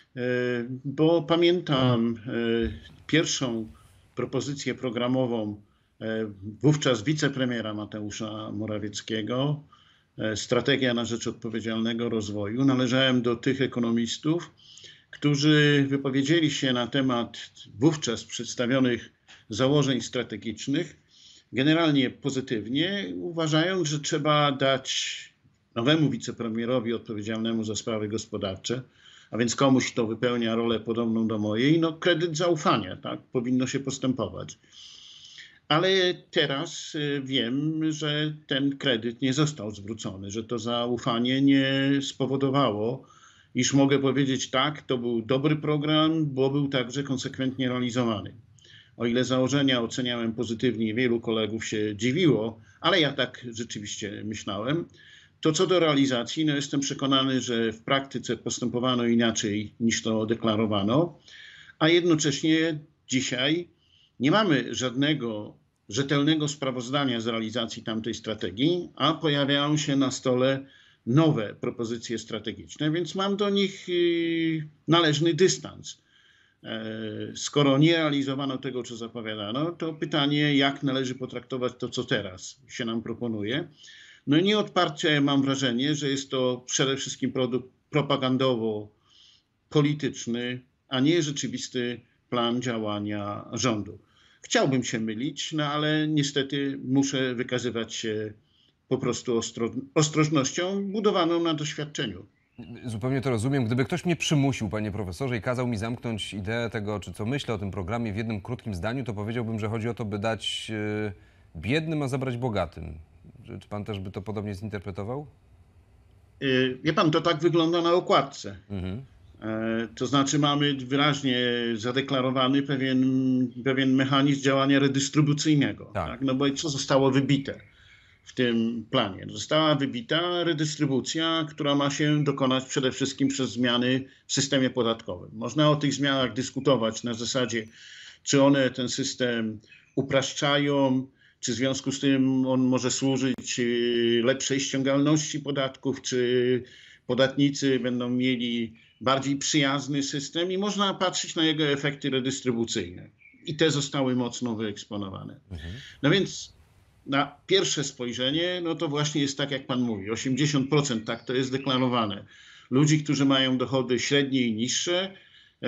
bo pamiętam pierwszą propozycję programową wówczas wicepremiera Mateusza Morawieckiego, Strategia na rzecz odpowiedzialnego rozwoju. Należałem do tych ekonomistów, którzy wypowiedzieli się na temat wówczas przedstawionych założeń strategicznych generalnie pozytywnie, uważając, że trzeba dać nowemu wicepremierowi odpowiedzialnemu za sprawy gospodarcze, a więc komuś, kto wypełnia rolę podobną do mojej, no kredyt zaufania, tak, powinno się postępować. Ale teraz wiem, że ten kredyt nie został zwrócony, że to zaufanie nie spowodowało, iż mogę powiedzieć tak, to był dobry program, bo był także konsekwentnie realizowany. O ile założenia oceniałem pozytywnie, wielu kolegów się dziwiło, ale ja tak rzeczywiście myślałem, to co do realizacji, no jestem przekonany, że w praktyce postępowano inaczej niż to deklarowano, a jednocześnie dzisiaj nie mamy żadnego rzetelnego sprawozdania z realizacji tamtej strategii, a pojawiają się na stole nowe propozycje strategiczne, więc mam do nich należny dystans. Skoro nie realizowano tego, co zapowiadano, to pytanie, jak należy potraktować to, co teraz się nam proponuje. No i nieodparcie mam wrażenie, że jest to przede wszystkim produkt propagandowo-polityczny, a nie rzeczywisty plan działania rządu. Chciałbym się mylić, no ale niestety muszę wykazywać się po prostu ostro, ostrożnością budowaną na doświadczeniu. Zupełnie to rozumiem. Gdyby ktoś mnie przymusił, panie profesorze, i kazał mi zamknąć ideę tego, czy co myślę o tym programie w jednym krótkim zdaniu, to powiedziałbym, że chodzi o to, by dać yy, biednym, a zabrać bogatym. Czy pan też by to podobnie zinterpretował? Yy, wie pan, to tak wygląda na okładce. Mhm. Yy, to znaczy mamy wyraźnie zadeklarowany pewien, pewien mechanizm działania redystrybucyjnego. Tak. Tak? No bo co zostało wybite w tym planie? Została wybita redystrybucja, która ma się dokonać przede wszystkim przez zmiany w systemie podatkowym. Można o tych zmianach dyskutować na zasadzie, czy one ten system upraszczają, czy w związku z tym on może służyć lepszej ściągalności podatków, czy podatnicy będą mieli bardziej przyjazny system i można patrzeć na jego efekty redystrybucyjne. I te zostały mocno wyeksponowane. Mhm. No więc na pierwsze spojrzenie, no to właśnie jest tak, jak pan mówi, osiemdziesiąt procent tak to jest deklarowane. Ludzi, którzy mają dochody średnie i niższe, e,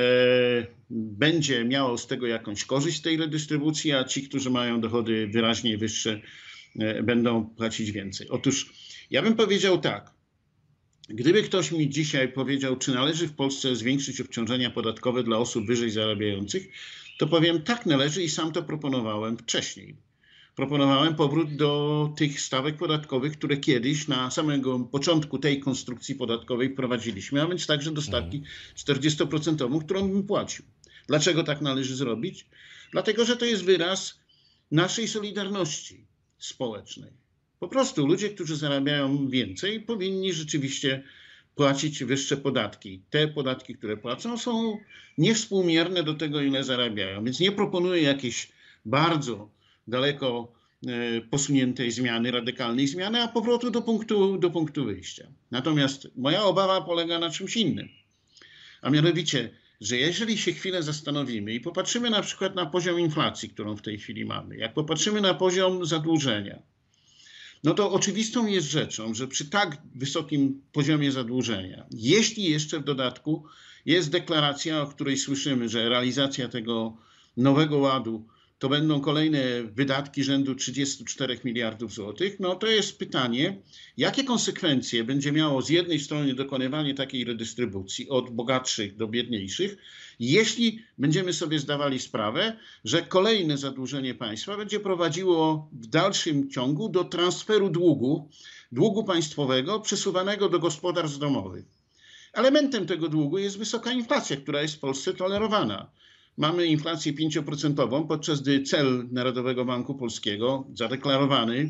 będzie miało z tego jakąś korzyść z tej redystrybucji, a ci, którzy mają dochody wyraźnie wyższe, e, będą płacić więcej. Otóż ja bym powiedział tak, gdyby ktoś mi dzisiaj powiedział, czy należy w Polsce zwiększyć obciążenia podatkowe dla osób wyżej zarabiających, to powiem tak należy i sam to proponowałem wcześniej. Proponowałem powrót do tych stawek podatkowych, które kiedyś na samego początku tej konstrukcji podatkowej wprowadziliśmy, a więc także do stawki czterdziestoprocentową, którą bym płacił. Dlaczego tak należy zrobić? Dlatego, że to jest wyraz naszej solidarności społecznej. Po prostu ludzie, którzy zarabiają więcej, powinni rzeczywiście płacić wyższe podatki. Te podatki, które płacą, są niewspółmierne do tego, ile zarabiają. Więc nie proponuję jakiejś bardzo daleko posuniętej zmiany, radykalnej zmiany, a powrotu do punktu, do punktu wyjścia. Natomiast moja obawa polega na czymś innym. A mianowicie, że jeżeli się chwilę zastanowimy i popatrzymy na przykład na poziom inflacji, którą w tej chwili mamy, jak popatrzymy na poziom zadłużenia, no to oczywistą jest rzeczą, że przy tak wysokim poziomie zadłużenia, jeśli jeszcze w dodatku jest deklaracja, o której słyszymy, że realizacja tego nowego ładu to będą kolejne wydatki rzędu trzydziestu czterech miliardów złotych, no to jest pytanie, jakie konsekwencje będzie miało z jednej strony dokonywanie takiej redystrybucji od bogatszych do biedniejszych, jeśli będziemy sobie zdawali sprawę, że kolejne zadłużenie państwa będzie prowadziło w dalszym ciągu do transferu długu, długu państwowego przesuwanego do gospodarstw domowych. Elementem tego długu jest wysoka inflacja, która jest w Polsce tolerowana. Mamy inflację pięć procent, podczas gdy cel Narodowego Banku Polskiego zadeklarowany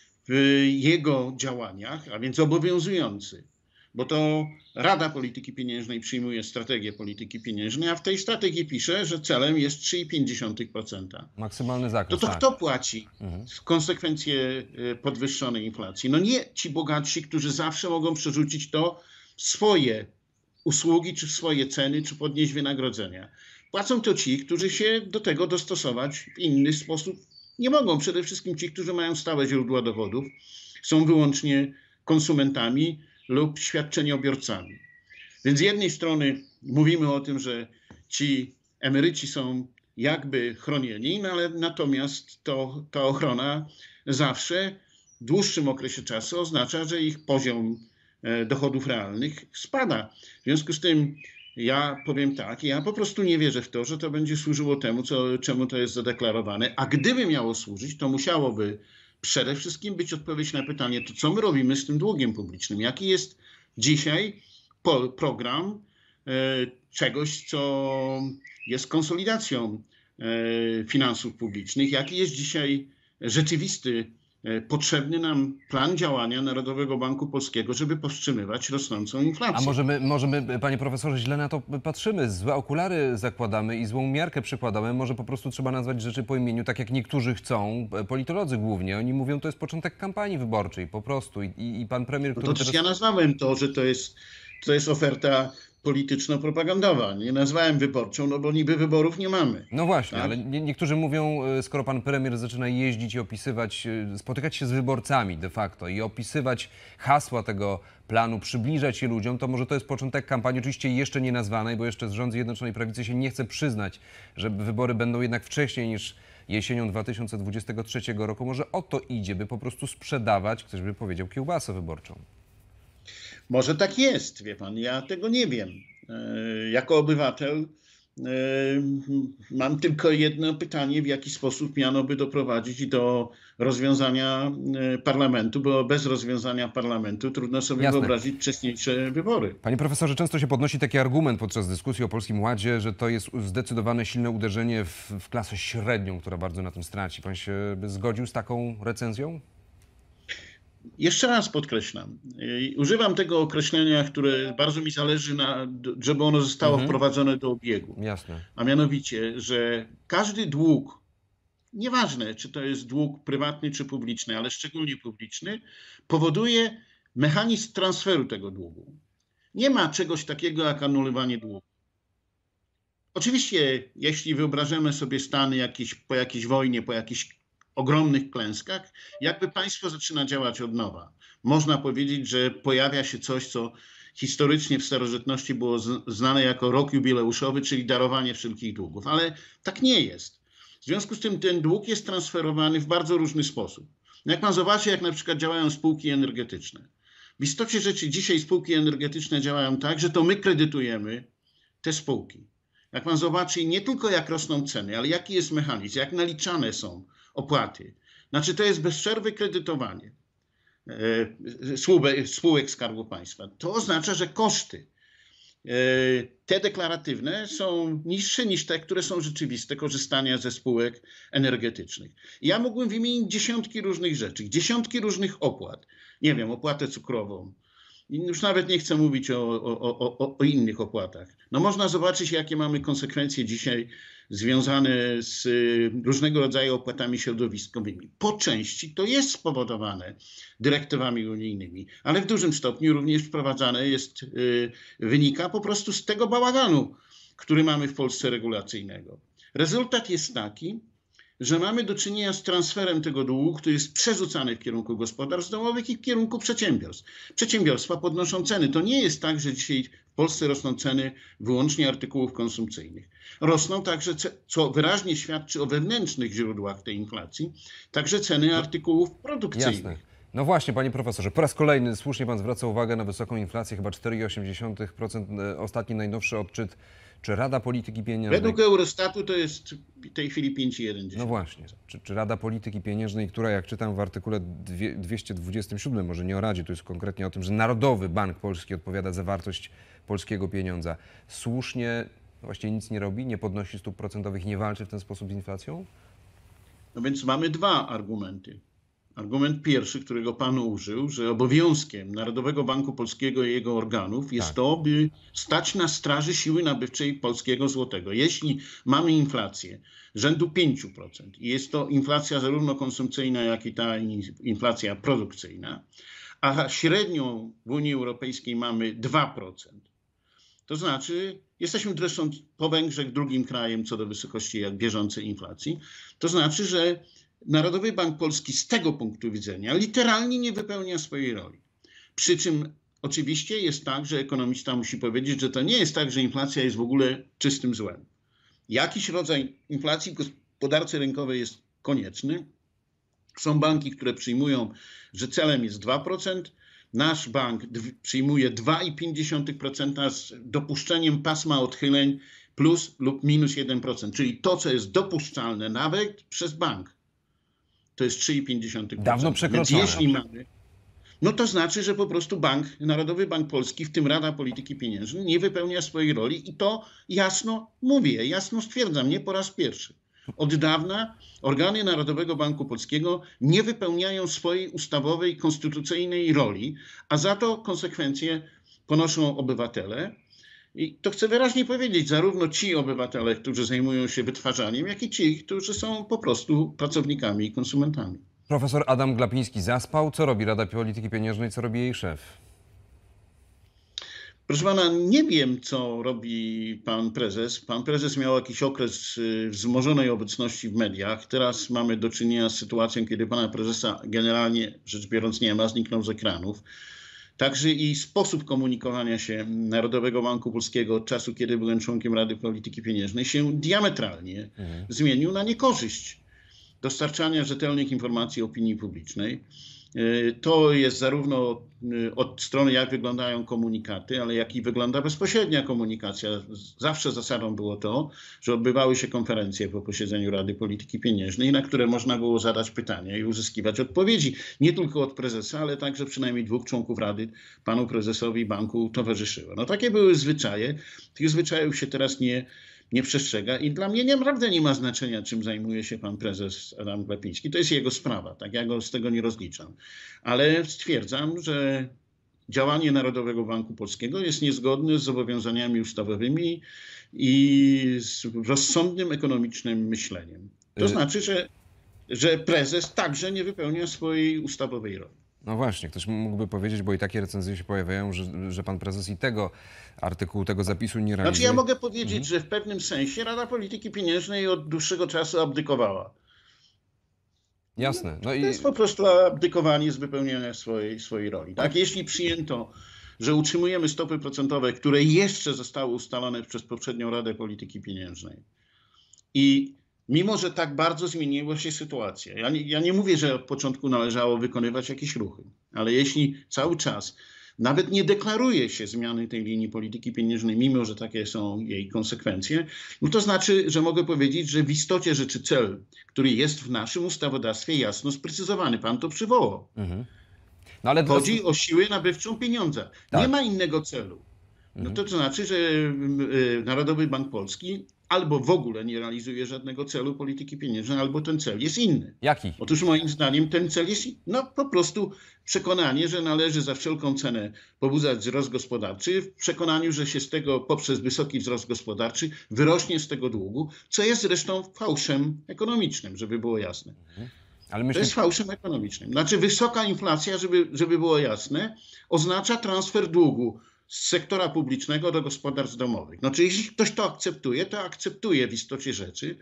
w jego działaniach, a więc obowiązujący, bo to Rada Polityki Pieniężnej przyjmuje strategię polityki pieniężnej, a w tej strategii pisze, że celem jest trzy i pięć procent. Maksymalny zakres. No to tak. Kto płaci Mhm. konsekwencje podwyższonej inflacji? No nie ci bogatsi, którzy zawsze mogą przerzucić to w swoje usługi, czy w swoje ceny, czy podnieść wynagrodzenia. Płacą to ci, którzy się do tego dostosować w inny sposób nie mogą. Przede wszystkim ci, którzy mają stałe źródła dochodów, są wyłącznie konsumentami lub świadczeniobiorcami. Więc z jednej strony mówimy o tym, że ci emeryci są jakby chronieni, no ale natomiast to, ta ochrona zawsze w dłuższym okresie czasu oznacza, że ich poziom dochodów realnych spada. W związku z tym ja powiem tak, ja po prostu nie wierzę w to, że to będzie służyło temu, co, czemu to jest zadeklarowane, a gdyby miało służyć, to musiałoby przede wszystkim być odpowiedź na pytanie, to co my robimy z tym długiem publicznym? Jaki jest dzisiaj program e, czegoś, co jest konsolidacją e, finansów publicznych? Jaki jest dzisiaj rzeczywisty, potrzebny nam plan działania Narodowego Banku Polskiego, żeby powstrzymywać rosnącą inflację. A może my, może my, panie profesorze, źle na to patrzymy, złe okulary zakładamy i złą miarkę przykładamy. Może po prostu trzeba nazwać rzeczy po imieniu, tak jak niektórzy chcą, politolodzy głównie. Oni mówią, to jest początek kampanii wyborczej, po prostu. I, i, i pan premier, który no to teraz... ja nazwałem to, że to jest, to jest oferta polityczno-propagandowa. Nie nazwałem wyborczą, no bo niby wyborów nie mamy. No właśnie, tak? ale nie, niektórzy mówią, skoro pan premier zaczyna jeździć i opisywać, spotykać się z wyborcami de facto i opisywać hasła tego planu, przybliżać je ludziom, to może to jest początek kampanii, oczywiście jeszcze nie nazwanej, bo jeszcze rząd Zjednoczonej Prawicy się nie chce przyznać, że wybory będą jednak wcześniej niż jesienią dwa tysiące dwudziestego trzeciego roku. Może o to idzie, by po prostu sprzedawać, ktoś by powiedział, kiełbasę wyborczą. Może tak jest, wie pan, ja tego nie wiem. Jako obywatel mam tylko jedno pytanie, w jaki sposób miano by doprowadzić do rozwiązania parlamentu, bo bez rozwiązania parlamentu trudno sobie Jasne. wyobrazić wcześniejsze wybory. Panie profesorze, często się podnosi taki argument podczas dyskusji o Polskim Ładzie, że to jest zdecydowane silne uderzenie w, w klasę średnią, która bardzo na tym straci. Pan się by zgodził z taką recenzją? Jeszcze raz podkreślam, używam tego określenia, które bardzo mi zależy, na, żeby ono zostało Mhm. wprowadzone do obiegu. Jasne. A mianowicie, że każdy dług, nieważne czy to jest dług prywatny czy publiczny, ale szczególnie publiczny, powoduje mechanizm transferu tego długu. Nie ma czegoś takiego jak anulowanie długu. Oczywiście, jeśli wyobrażamy sobie stany jakieś, po jakiejś wojnie, po jakichś ogromnych klęskach, jakby państwo zaczyna działać od nowa. Można powiedzieć, że pojawia się coś, co historycznie w starożytności było znane jako rok jubileuszowy, czyli darowanie wszelkich długów, ale tak nie jest. W związku z tym ten dług jest transferowany w bardzo różny sposób. Jak pan zobaczy, jak na przykład działają spółki energetyczne. W istocie rzeczy dzisiaj spółki energetyczne działają tak, że to my kredytujemy te spółki. Jak pan zobaczy, nie tylko jak rosną ceny, ale jaki jest mechanizm, jak naliczane są opłaty. Znaczy to jest bez przerwy kredytowanie spółek Skarbu Państwa. To oznacza, że koszty te deklaratywne są niższe niż te, które są rzeczywiste, korzystania ze spółek energetycznych. Ja mógłbym wymienić dziesiątki różnych rzeczy, dziesiątki różnych opłat. Nie wiem, opłatę cukrową. Już nawet nie chcę mówić o, o, o, o innych opłatach. No można zobaczyć, jakie mamy konsekwencje dzisiaj związane z różnego rodzaju opłatami środowiskowymi. Po części to jest spowodowane dyrektywami unijnymi, ale w dużym stopniu również wprowadzane jest, wynika po prostu z tego bałaganu, który mamy w Polsce regulacyjnego. Rezultat jest taki, że mamy do czynienia z transferem tego długu, który jest przerzucany w kierunku gospodarstw domowych i w kierunku przedsiębiorstw. Przedsiębiorstwa podnoszą ceny. To nie jest tak, że dzisiaj w Polsce rosną ceny wyłącznie artykułów konsumpcyjnych. Rosną także, co wyraźnie świadczy o wewnętrznych źródłach tej inflacji, także ceny artykułów produkcyjnych. Jasne. No właśnie, panie profesorze, po raz kolejny słusznie pan zwraca uwagę na wysoką inflację, chyba cztery przecinek osiem procent, ostatni najnowszy odczyt. Czy Rada Polityki Pieniężnej... Według Eurostatu to jest w tej chwili pięć przecinek jeden. No właśnie. Czy, czy Rada Polityki Pieniężnej, która, jak czytam w artykule dwieście dwudziestym siódmym, może nie o Radzie, to jest konkretnie o tym, że Narodowy Bank Polski odpowiada za wartość polskiego pieniądza, słusznie właściwie nic nie robi, nie podnosi stóp procentowych, nie walczy w ten sposób z inflacją? No więc mamy dwa argumenty. Argument pierwszy, którego pan użył, że obowiązkiem Narodowego Banku Polskiego i jego organów jest Tak. to, by stać na straży siły nabywczej polskiego złotego. Jeśli mamy inflację rzędu pięć procent i jest to inflacja zarówno konsumpcyjna, jak i ta inflacja produkcyjna, a średnią w Unii Europejskiej mamy dwa procent, to znaczy, jesteśmy zresztą po Węgrzech drugim krajem co do wysokości jak bieżącej inflacji, to znaczy, że Narodowy Bank Polski z tego punktu widzenia literalnie nie wypełnia swojej roli. Przy czym oczywiście jest tak, że ekonomista musi powiedzieć, że to nie jest tak, że inflacja jest w ogóle czystym złem. Jakiś rodzaj inflacji w gospodarce rynkowej jest konieczny. Są banki, które przyjmują, że celem jest dwa procent. Nasz bank przyjmuje dwa przecinek pięć procent z dopuszczeniem pasma odchyleń plus lub minus jeden procent, czyli to, co jest dopuszczalne nawet przez bank. To jest trzy przecinek pięć procent. Dawno przekroczone. Więc jeśli mamy, no to znaczy, że po prostu bank, Narodowy Bank Polski, w tym Rada Polityki Pieniężnej, nie wypełnia swojej roli i to jasno mówię, jasno stwierdzam, nie po raz pierwszy. Od dawna organy Narodowego Banku Polskiego nie wypełniają swojej ustawowej, konstytucyjnej roli, a za to konsekwencje ponoszą obywatele. I to chcę wyraźnie powiedzieć, zarówno ci obywatele, którzy zajmują się wytwarzaniem, jak i ci, którzy są po prostu pracownikami i konsumentami. Profesor Adam Glapiński zaspał. Co robi Rada Polityki Pieniężnej, co robi jej szef? Proszę pana, nie wiem, co robi pan prezes. Pan prezes miał jakiś okres wzmożonej obecności w mediach. Teraz mamy do czynienia z sytuacją, kiedy pana prezesa generalnie rzecz biorąc nie ma, zniknął z ekranów. Także i sposób komunikowania się Narodowego Banku Polskiego od czasu, kiedy byłem członkiem Rady Polityki Pieniężnej, się diametralnie mhm. zmienił na niekorzyść dostarczania rzetelnych informacji opinii publicznej. To jest zarówno od strony, jak wyglądają komunikaty, ale jak i wygląda bezpośrednia komunikacja. Zawsze zasadą było to, że odbywały się konferencje po posiedzeniu Rady Polityki Pieniężnej, na które można było zadać pytania i uzyskiwać odpowiedzi. Nie tylko od prezesa, ale także przynajmniej dwóch członków Rady panu prezesowi banku towarzyszyło. No takie były zwyczaje. Tych zwyczajów się teraz nie nie przestrzega i dla mnie naprawdę nie ma znaczenia, czym zajmuje się pan prezes Adam Glapiński. To jest jego sprawa, tak ja go z tego nie rozliczam. Ale stwierdzam, że działanie Narodowego Banku Polskiego jest niezgodne z zobowiązaniami ustawowymi i z rozsądnym ekonomicznym myśleniem. To znaczy, że, że prezes także nie wypełnia swojej ustawowej roli. No właśnie, ktoś mógłby powiedzieć, bo i takie recenzje się pojawiają, że, że pan prezes i tego artykułu, tego zapisu nie realizuje. Znaczy ja mogę powiedzieć, mhm. że w pewnym sensie Rada Polityki Pieniężnej od dłuższego czasu abdykowała. Jasne. No i... To jest po prostu abdykowanie z wypełniania swojej, swojej roli. Tak? Jeśli przyjęto, że utrzymujemy stopy procentowe, które jeszcze zostały ustalone przez poprzednią Radę Polityki Pieniężnej i mimo że tak bardzo zmieniła się sytuacja. Ja nie, ja nie mówię, że od początku należało wykonywać jakieś ruchy, ale jeśli cały czas nawet nie deklaruje się zmiany tej linii polityki pieniężnej, mimo że takie są jej konsekwencje, no to znaczy, że mogę powiedzieć, że w istocie rzeczy cel, który jest w naszym ustawodawstwie jasno sprecyzowany. Pan to przywołał. Mhm. No ale Chodzi to... o siłę nabywczą pieniądza. Tak. Nie ma innego celu. No to, to znaczy, że Narodowy Bank Polski albo w ogóle nie realizuje żadnego celu polityki pieniężnej, albo ten cel jest inny. Jaki? Otóż moim zdaniem ten cel jest no, po prostu przekonanie, że należy za wszelką cenę pobudzać wzrost gospodarczy, w przekonaniu, że się z tego poprzez wysoki wzrost gospodarczy wyrośnie z tego długu, co jest zresztą fałszem ekonomicznym, żeby było jasne. Mhm. Ale myślę... To jest fałszem ekonomicznym. Znaczy wysoka inflacja, żeby, żeby było jasne, oznacza transfer długu z sektora publicznego do gospodarstw domowych. No, czyli jeśli ktoś to akceptuje, to akceptuje w istocie rzeczy,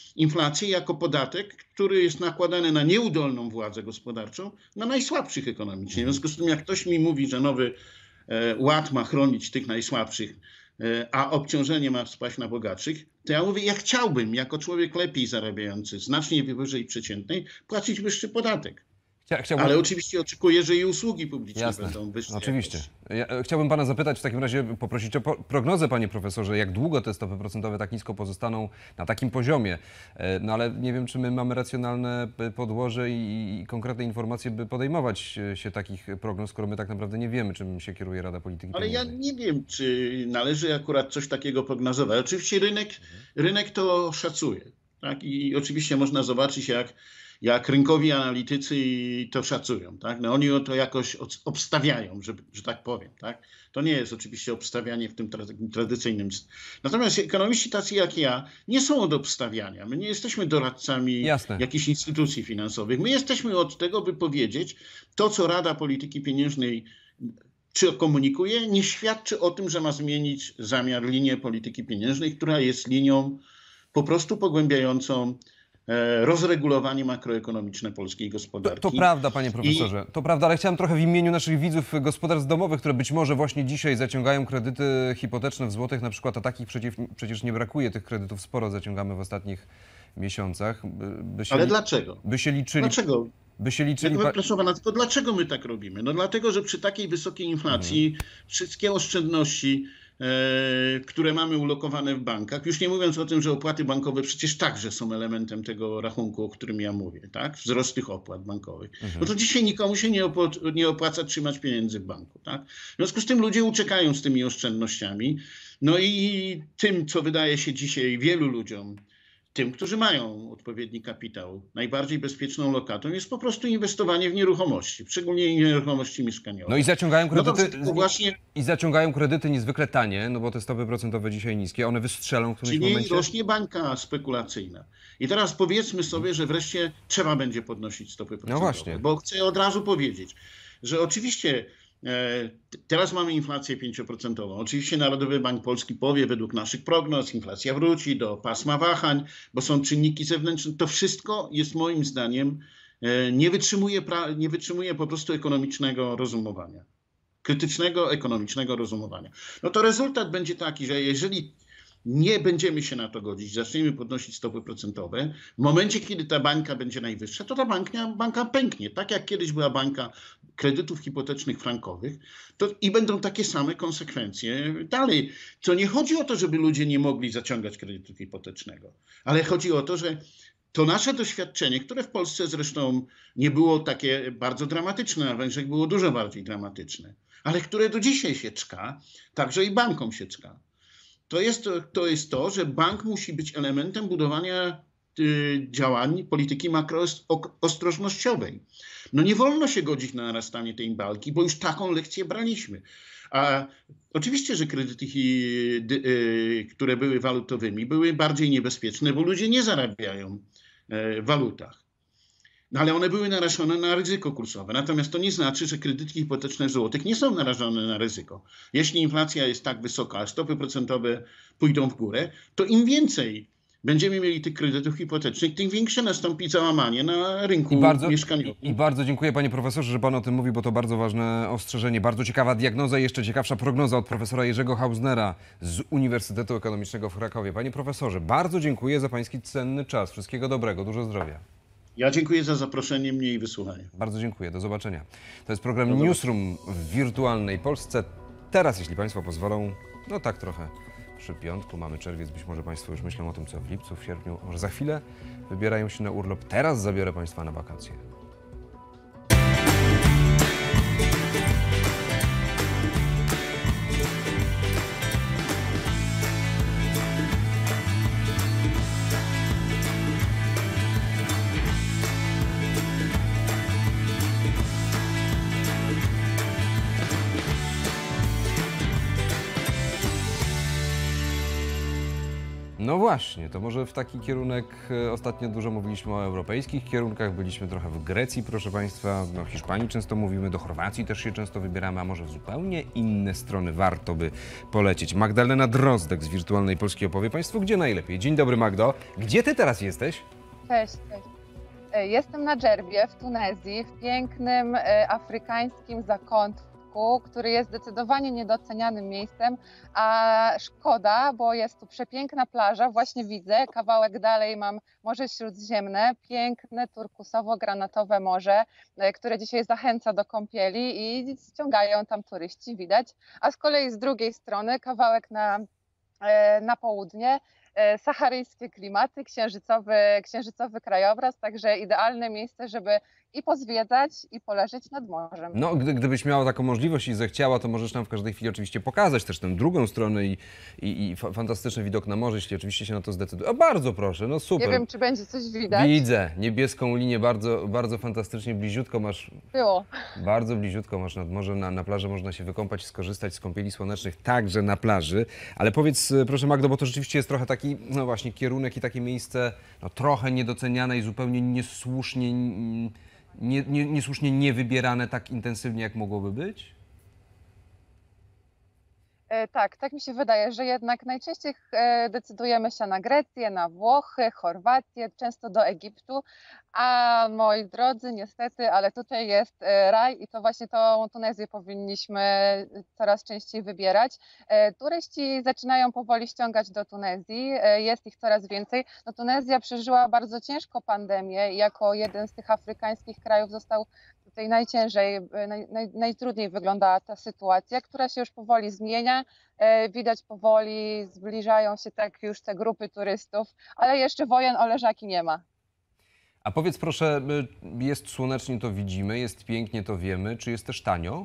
inflację jako podatek, który jest nakładany na nieudolną władzę gospodarczą, na najsłabszych ekonomicznie. W związku z tym, jak ktoś mi mówi, że nowy ład ma chronić tych najsłabszych, a obciążenie ma spaść na bogatszych, to ja mówię, ja chciałbym jako człowiek lepiej zarabiający, znacznie wyżej przeciętnej, płacić wyższy podatek. Chciałbym... Ale oczywiście oczekuję, że i usługi publiczne Jasne. będą wyższe. Oczywiście. Ja chciałbym pana zapytać, w takim razie poprosić o prognozę, panie profesorze, jak długo te stopy procentowe tak nisko pozostaną na takim poziomie. No ale nie wiem, czy my mamy racjonalne podłoże i, i konkretne informacje, by podejmować się takich prognoz, skoro my tak naprawdę nie wiemy, czym się kieruje Rada Polityki Ale Pieniężnej. ja nie wiem, czy należy akurat coś takiego prognozować. Oczywiście rynek, rynek to szacuje. Tak? I oczywiście można zobaczyć, jak jak rynkowi analitycy to szacują. Tak? No oni to jakoś obstawiają, że, że tak powiem. Tak? To nie jest oczywiście obstawianie w tym tradycyjnym. Natomiast ekonomiści tacy jak ja nie są od obstawiania. My nie jesteśmy doradcami Jasne. jakichś instytucji finansowych. My jesteśmy od tego, by powiedzieć, to co Rada Polityki Pieniężnej czy komunikuje, nie świadczy o tym, że ma zmienić zamiar linię polityki pieniężnej, która jest linią po prostu pogłębiającą rozregulowanie makroekonomiczne polskiej gospodarki. To, to prawda, panie profesorze, I... to prawda, ale chciałem trochę w imieniu naszych widzów gospodarstw domowych, które być może właśnie dzisiaj zaciągają kredyty hipoteczne w złotych, na przykład, a takich przecież, przecież nie brakuje, tych kredytów sporo zaciągamy w ostatnich miesiącach. By się, ale dlaczego? By się liczyli... Dlaczego? By się liczyli... Ja, proszę pana, tylko dlaczego my tak robimy? No dlatego, że przy takiej wysokiej inflacji mhm. wszystkie oszczędności, e, które mamy ulokowane w bankach, już nie mówiąc o tym, że opłaty bankowe przecież także są elementem tego rachunku, o którym ja mówię, tak? Wzrost tych opłat bankowych. Mhm. No to dzisiaj nikomu się nie, opł- nie opłaca trzymać pieniędzy w banku, tak? W związku z tym ludzie uciekają z tymi oszczędnościami. No i tym, co wydaje się dzisiaj wielu ludziom, tym, którzy mają odpowiedni kapitał, najbardziej bezpieczną lokatą jest po prostu inwestowanie w nieruchomości, szczególnie nieruchomości mieszkaniowe. No i zaciągają kredyty, no właśnie... i zaciągają kredyty niezwykle tanie, no bo te stopy procentowe dzisiaj niskie, one wystrzelą w którymś Czyli momencie. rośnie bańka spekulacyjna. I teraz powiedzmy sobie, że wreszcie trzeba będzie podnosić stopy procentowe. No właśnie. Bo chcę od razu powiedzieć, że oczywiście teraz mamy inflację pięć procent. Oczywiście Narodowy Bank Polski powie, według naszych prognoz inflacja wróci do pasma wahań, bo są czynniki zewnętrzne. To wszystko jest moim zdaniem, nie wytrzymuje, nie wytrzymuje po prostu ekonomicznego rozumowania. Krytycznego ekonomicznego rozumowania. No to rezultat będzie taki, że jeżeli nie będziemy się na to godzić, zaczniemy podnosić stopy procentowe, w momencie, kiedy ta bańka będzie najwyższa, to ta banka, banka pęknie. Tak jak kiedyś była bańka kredytów hipotecznych frankowych, to i będą takie same konsekwencje dalej. To nie chodzi o to, żeby ludzie nie mogli zaciągać kredytu hipotecznego, ale chodzi o to, że to nasze doświadczenie, które w Polsce zresztą nie było takie bardzo dramatyczne, na Węgrzech było dużo bardziej dramatyczne, ale które do dzisiaj się czka, także i bankom się czka. To jest to, to jest to, że bank musi być elementem budowania y, działań polityki makroostrożnościowej. No nie wolno się godzić na narastanie tej balki, bo już taką lekcję braliśmy. A oczywiście, że kredyty, y, y, które były walutowymi, były bardziej niebezpieczne, bo ludzie nie zarabiają y, w walutach. No ale one były narażone na ryzyko kursowe. Natomiast to nie znaczy, że kredyty hipoteczne w złotych nie są narażone na ryzyko. Jeśli inflacja jest tak wysoka, a stopy procentowe pójdą w górę, to im więcej będziemy mieli tych kredytów hipotecznych, tym większe nastąpi załamanie na rynku I bardzo, mieszkaniowym. I, I bardzo dziękuję, panie profesorze, że pan o tym mówi, bo to bardzo ważne ostrzeżenie. Bardzo ciekawa diagnoza i jeszcze ciekawsza prognoza od profesora Jerzego Hausnera z Uniwersytetu Ekonomicznego w Krakowie. Panie profesorze, bardzo dziękuję za pański cenny czas. Wszystkiego dobrego, dużo zdrowia. Ja dziękuję za zaproszenie mnie i wysłuchanie. Bardzo dziękuję. Do zobaczenia. To jest program Newsroom w wirtualnej Polsce. Teraz, jeśli państwo pozwolą, no tak trochę przy piątku, mamy czerwiec, być może państwo już myślą o tym, co w lipcu, w sierpniu, może za chwilę wybierają się na urlop. Teraz zabiorę państwa na wakacje. No właśnie, to może w taki kierunek, e, ostatnio dużo mówiliśmy o europejskich kierunkach, byliśmy trochę w Grecji, proszę Państwa, no Hiszpanii często mówimy, do Chorwacji też się często wybieramy, a może w zupełnie inne strony warto by polecieć. Magdalena Drozdek z Wirtualnej Polski opowie Państwu, gdzie najlepiej. Dzień dobry, Magdo. Gdzie Ty teraz jesteś? Cześć, cześć. E, Jestem na Dżerbie w Tunezji, w pięknym e, afrykańskim zakątku, który jest zdecydowanie niedocenianym miejscem, a szkoda, bo jest tu przepiękna plaża, właśnie widzę, kawałek dalej mam Morze Śródziemne, piękne turkusowo-granatowe morze, e, które dzisiaj zachęca do kąpieli i ściągają tam turyści, widać, a z kolei z drugiej strony kawałek na, e, na południe, e, saharyjskie klimaty, księżycowy, księżycowy krajobraz, także idealne miejsce, żeby i pozwiedzać, i poleżeć nad morzem. No, gdy, gdybyś miała taką możliwość i zechciała, to możesz nam w każdej chwili oczywiście pokazać też tę drugą stronę i, i, i fa- fantastyczny widok na morze, jeśli oczywiście się na to zdecyduje. O, bardzo proszę, no super. Nie wiem, czy będzie coś widać. Widzę, niebieską linię, bardzo, bardzo fantastycznie, bliziutko masz, Było. bardzo bliziutko masz nad morzem, na, na plaży można się wykąpać, skorzystać z kąpieli słonecznych także na plaży. Ale powiedz, e, proszę Magdo, bo to rzeczywiście jest trochę taki, no właśnie, kierunek i takie miejsce, no trochę niedoceniane i zupełnie niesłusznie, mm, nie, nie, niesłusznie niewybierane tak intensywnie, jak mogłoby być? E, Tak, tak mi się wydaje, że jednak najczęściej e, decydujemy się na Grecję, na Włochy, Chorwację, często do Egiptu, a moi drodzy, niestety, ale tutaj jest e, raj i to właśnie tą Tunezję powinniśmy coraz częściej wybierać. E, Turyści zaczynają powoli ściągać do Tunezji, e, jest ich coraz więcej. No, Tunezja przeżyła bardzo ciężko pandemię i jako jeden z tych afrykańskich krajów został tutaj najciężej, naj, naj, najtrudniej wyglądała ta sytuacja, która się już powoli zmienia. E, Widać powoli, zbliżają się tak już te grupy turystów, ale jeszcze wojen o leżaki nie ma. A powiedz proszę, y, jest słonecznie, to widzimy, jest pięknie, to wiemy, czy jest też tanio?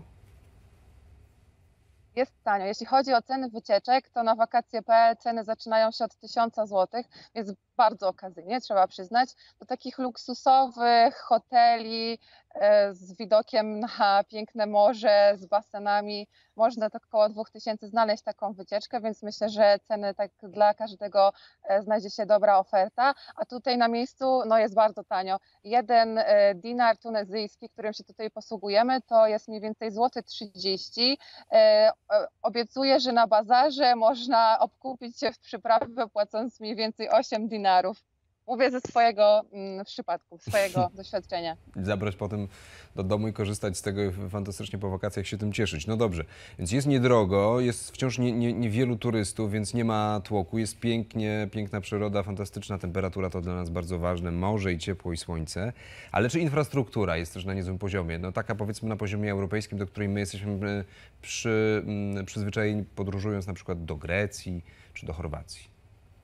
Jest tanio. Jeśli chodzi o ceny wycieczek, to na wakacje kropka pe el ceny zaczynają się od tysiąca złotych, więc bardzo okazyjnie, trzeba przyznać. Do takich luksusowych hoteli e, z widokiem na piękne morze, z basenami, można to około dwóch tysięcy znaleźć taką wycieczkę, więc myślę, że ceny tak dla każdego e, znajdzie się dobra oferta. A tutaj na miejscu no, jest bardzo tanio. Jeden e, dinar tunezyjski, którym się tutaj posługujemy, to jest mniej więcej złoty trzydzieści. E, Obiecuję, że na bazarze można obkupić się w przyprawy, płacąc mniej więcej osiem dinarów. Mówię ze swojego mm, przypadku, swojego doświadczenia. Zabrać potem do domu i korzystać z tego i fantastycznie po wakacjach się tym cieszyć. No dobrze, więc jest niedrogo, jest wciąż nie, nie, niewielu turystów, więc nie ma tłoku, jest pięknie, piękna przyroda, fantastyczna temperatura, to dla nas bardzo ważne, morze i ciepło i słońce, ale czy infrastruktura jest też na niezłym poziomie? No taka powiedzmy na poziomie europejskim, do której my jesteśmy przy, przyzwyczajeni podróżując na przykład do Grecji czy do Chorwacji.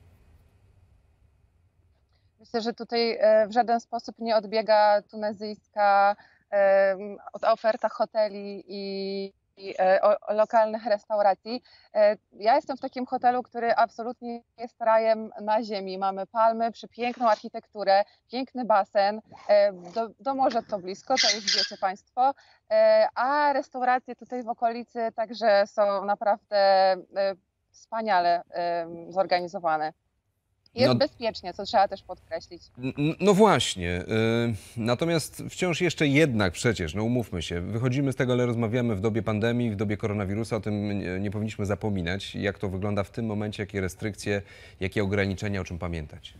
Myślę, że tutaj e, w żaden sposób nie odbiega tunezyjska e, oferta hoteli i, i e, o, o lokalnych restauracji. E, Ja jestem w takim hotelu, który absolutnie jest rajem na ziemi. Mamy palmy, przepiękną architekturę, piękny basen, e, do, do morza to blisko, to już wiecie Państwo, e, a restauracje tutaj w okolicy także są naprawdę e, wspaniale e, zorganizowane. Jest No- bezpiecznie, co trzeba też podkreślić. N- No właśnie, y, natomiast wciąż jeszcze jednak przecież, no umówmy się, wychodzimy z tego, ale rozmawiamy w dobie pandemii, w dobie koronawirusa, o tym nie, nie powinniśmy zapominać, jak to wygląda w tym momencie, jakie restrykcje, jakie ograniczenia, o czym pamiętać.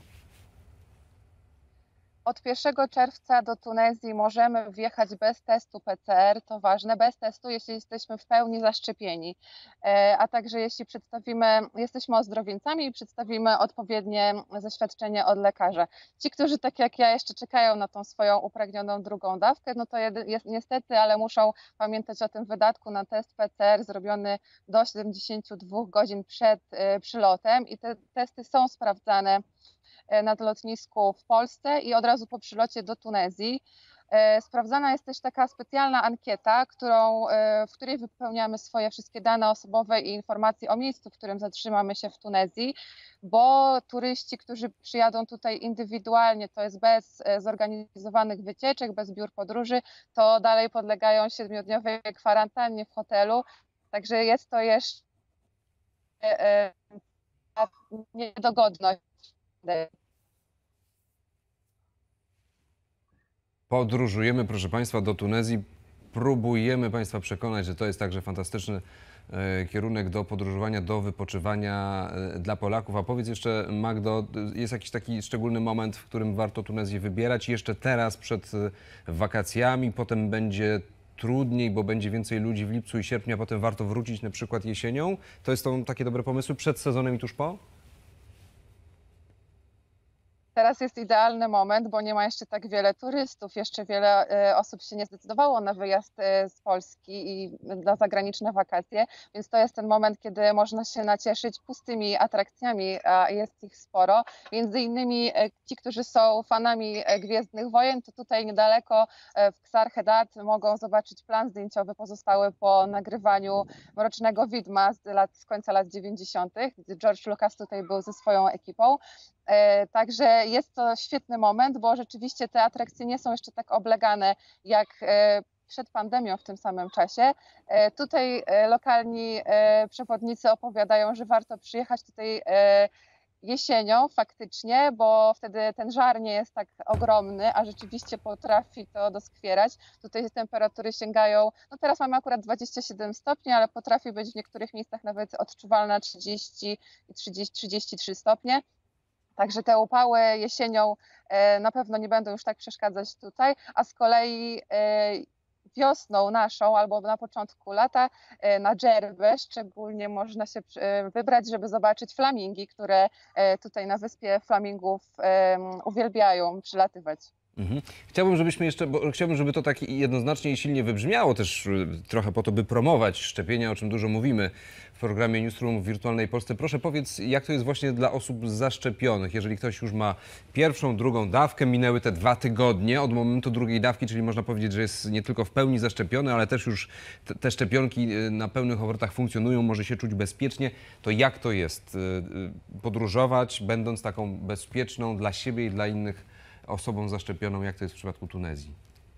Od pierwszego czerwca do Tunezji możemy wjechać bez testu pe ce er, to ważne, bez testu, jeśli jesteśmy w pełni zaszczepieni, E, a także jeśli przedstawimy, jesteśmy ozdrowieńcami i przedstawimy odpowiednie zaświadczenie od lekarza. Ci, którzy tak jak ja jeszcze czekają na tą swoją upragnioną drugą dawkę, no to jedy, jest, niestety, ale muszą pamiętać o tym wydatku na test pe ce er zrobiony do siedemdziesięciu dwóch godzin przed e, przylotem i te testy są sprawdzane na lotnisku w Polsce i od razu po przylocie do Tunezji. Sprawdzana jest też taka specjalna ankieta, którą, w której wypełniamy swoje wszystkie dane osobowe i informacje o miejscu, w którym zatrzymamy się w Tunezji, bo turyści, którzy przyjadą tutaj indywidualnie, to jest bez zorganizowanych wycieczek, bez biur podróży, to dalej podlegają siedmiodniowej kwarantannie w hotelu. Także jest to jeszcze niedogodność. Podróżujemy, proszę Państwa, do Tunezji. Próbujemy Państwa przekonać, że to jest także fantastyczny e, kierunek do podróżowania, do wypoczywania e, dla Polaków. A powiedz jeszcze, Magdo, jest jakiś taki szczególny moment, w którym warto Tunezję wybierać? Jeszcze teraz przed e, wakacjami, potem będzie trudniej, bo będzie więcej ludzi w lipcu i sierpniu, a potem warto wrócić na przykład jesienią? To są takie dobre pomysły przed sezonem i tuż po? Teraz jest idealny moment, bo nie ma jeszcze tak wiele turystów, jeszcze wiele e, osób się nie zdecydowało na wyjazd e, z Polski i na zagraniczne wakacje, więc to jest ten moment, kiedy można się nacieszyć pustymi atrakcjami, a jest ich sporo. Między innymi e, ci, którzy są fanami e, Gwiezdnych Wojen, to tutaj niedaleko e, w Ksarhedat mogą zobaczyć plan zdjęciowy pozostały po nagrywaniu Mrocznego Widma z, lat, z końca lat dziewięćdziesiątych, gdy George Lucas tutaj był ze swoją ekipą. Także jest to świetny moment, bo rzeczywiście te atrakcje nie są jeszcze tak oblegane jak przed pandemią w tym samym czasie. Tutaj lokalni przewodnicy opowiadają, że warto przyjechać tutaj jesienią faktycznie, bo wtedy ten żar nie jest tak ogromny, a rzeczywiście potrafi to doskwierać. Tutaj temperatury sięgają, no teraz mamy akurat dwadzieścia siedem stopni, ale potrafi być w niektórych miejscach nawet odczuwalna trzydzieści i trzydzieści trzy stopnie. Także te upały jesienią na pewno nie będą już tak przeszkadzać tutaj, a z kolei wiosną naszą albo na początku lata na Dżerbę szczególnie można się wybrać, żeby zobaczyć flamingi, które tutaj na wyspie flamingów uwielbiają przylatywać. Mhm. Chciałbym, żebyśmy jeszcze, bo chciałbym, żeby to tak jednoznacznie i silnie wybrzmiało też trochę po to, by promować szczepienia, o czym dużo mówimy w programie Newsroom w Wirtualnej Polsce. Proszę powiedz, jak to jest właśnie dla osób zaszczepionych, jeżeli ktoś już ma pierwszą, drugą dawkę, minęły te dwa tygodnie od momentu drugiej dawki, czyli można powiedzieć, że jest nie tylko w pełni zaszczepiony, ale też już te, te szczepionki na pełnych obrotach funkcjonują, może się czuć bezpiecznie, to jak to jest podróżować, będąc taką bezpieczną dla siebie i dla innych osobą zaszczepioną, jak to jest w przypadku Tunezji?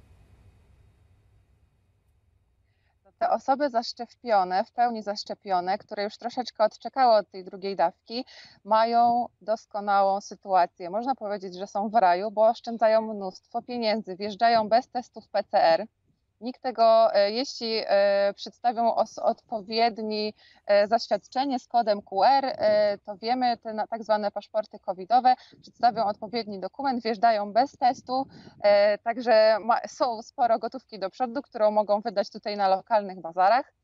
Te osoby zaszczepione, w pełni zaszczepione, które już troszeczkę odczekały od tej drugiej dawki, mają doskonałą sytuację. Można powiedzieć, że są w raju, bo oszczędzają mnóstwo pieniędzy, wjeżdżają bez testów P C R. Nikt tego, jeśli przedstawią odpowiedni zaświadczenie z kodem Q R, to wiemy, te tak zwane paszporty covidowe, przedstawią odpowiedni dokument, wjeżdżają bez testu, także są sporo gotówki do przodu, którą mogą wydać tutaj na lokalnych bazarach.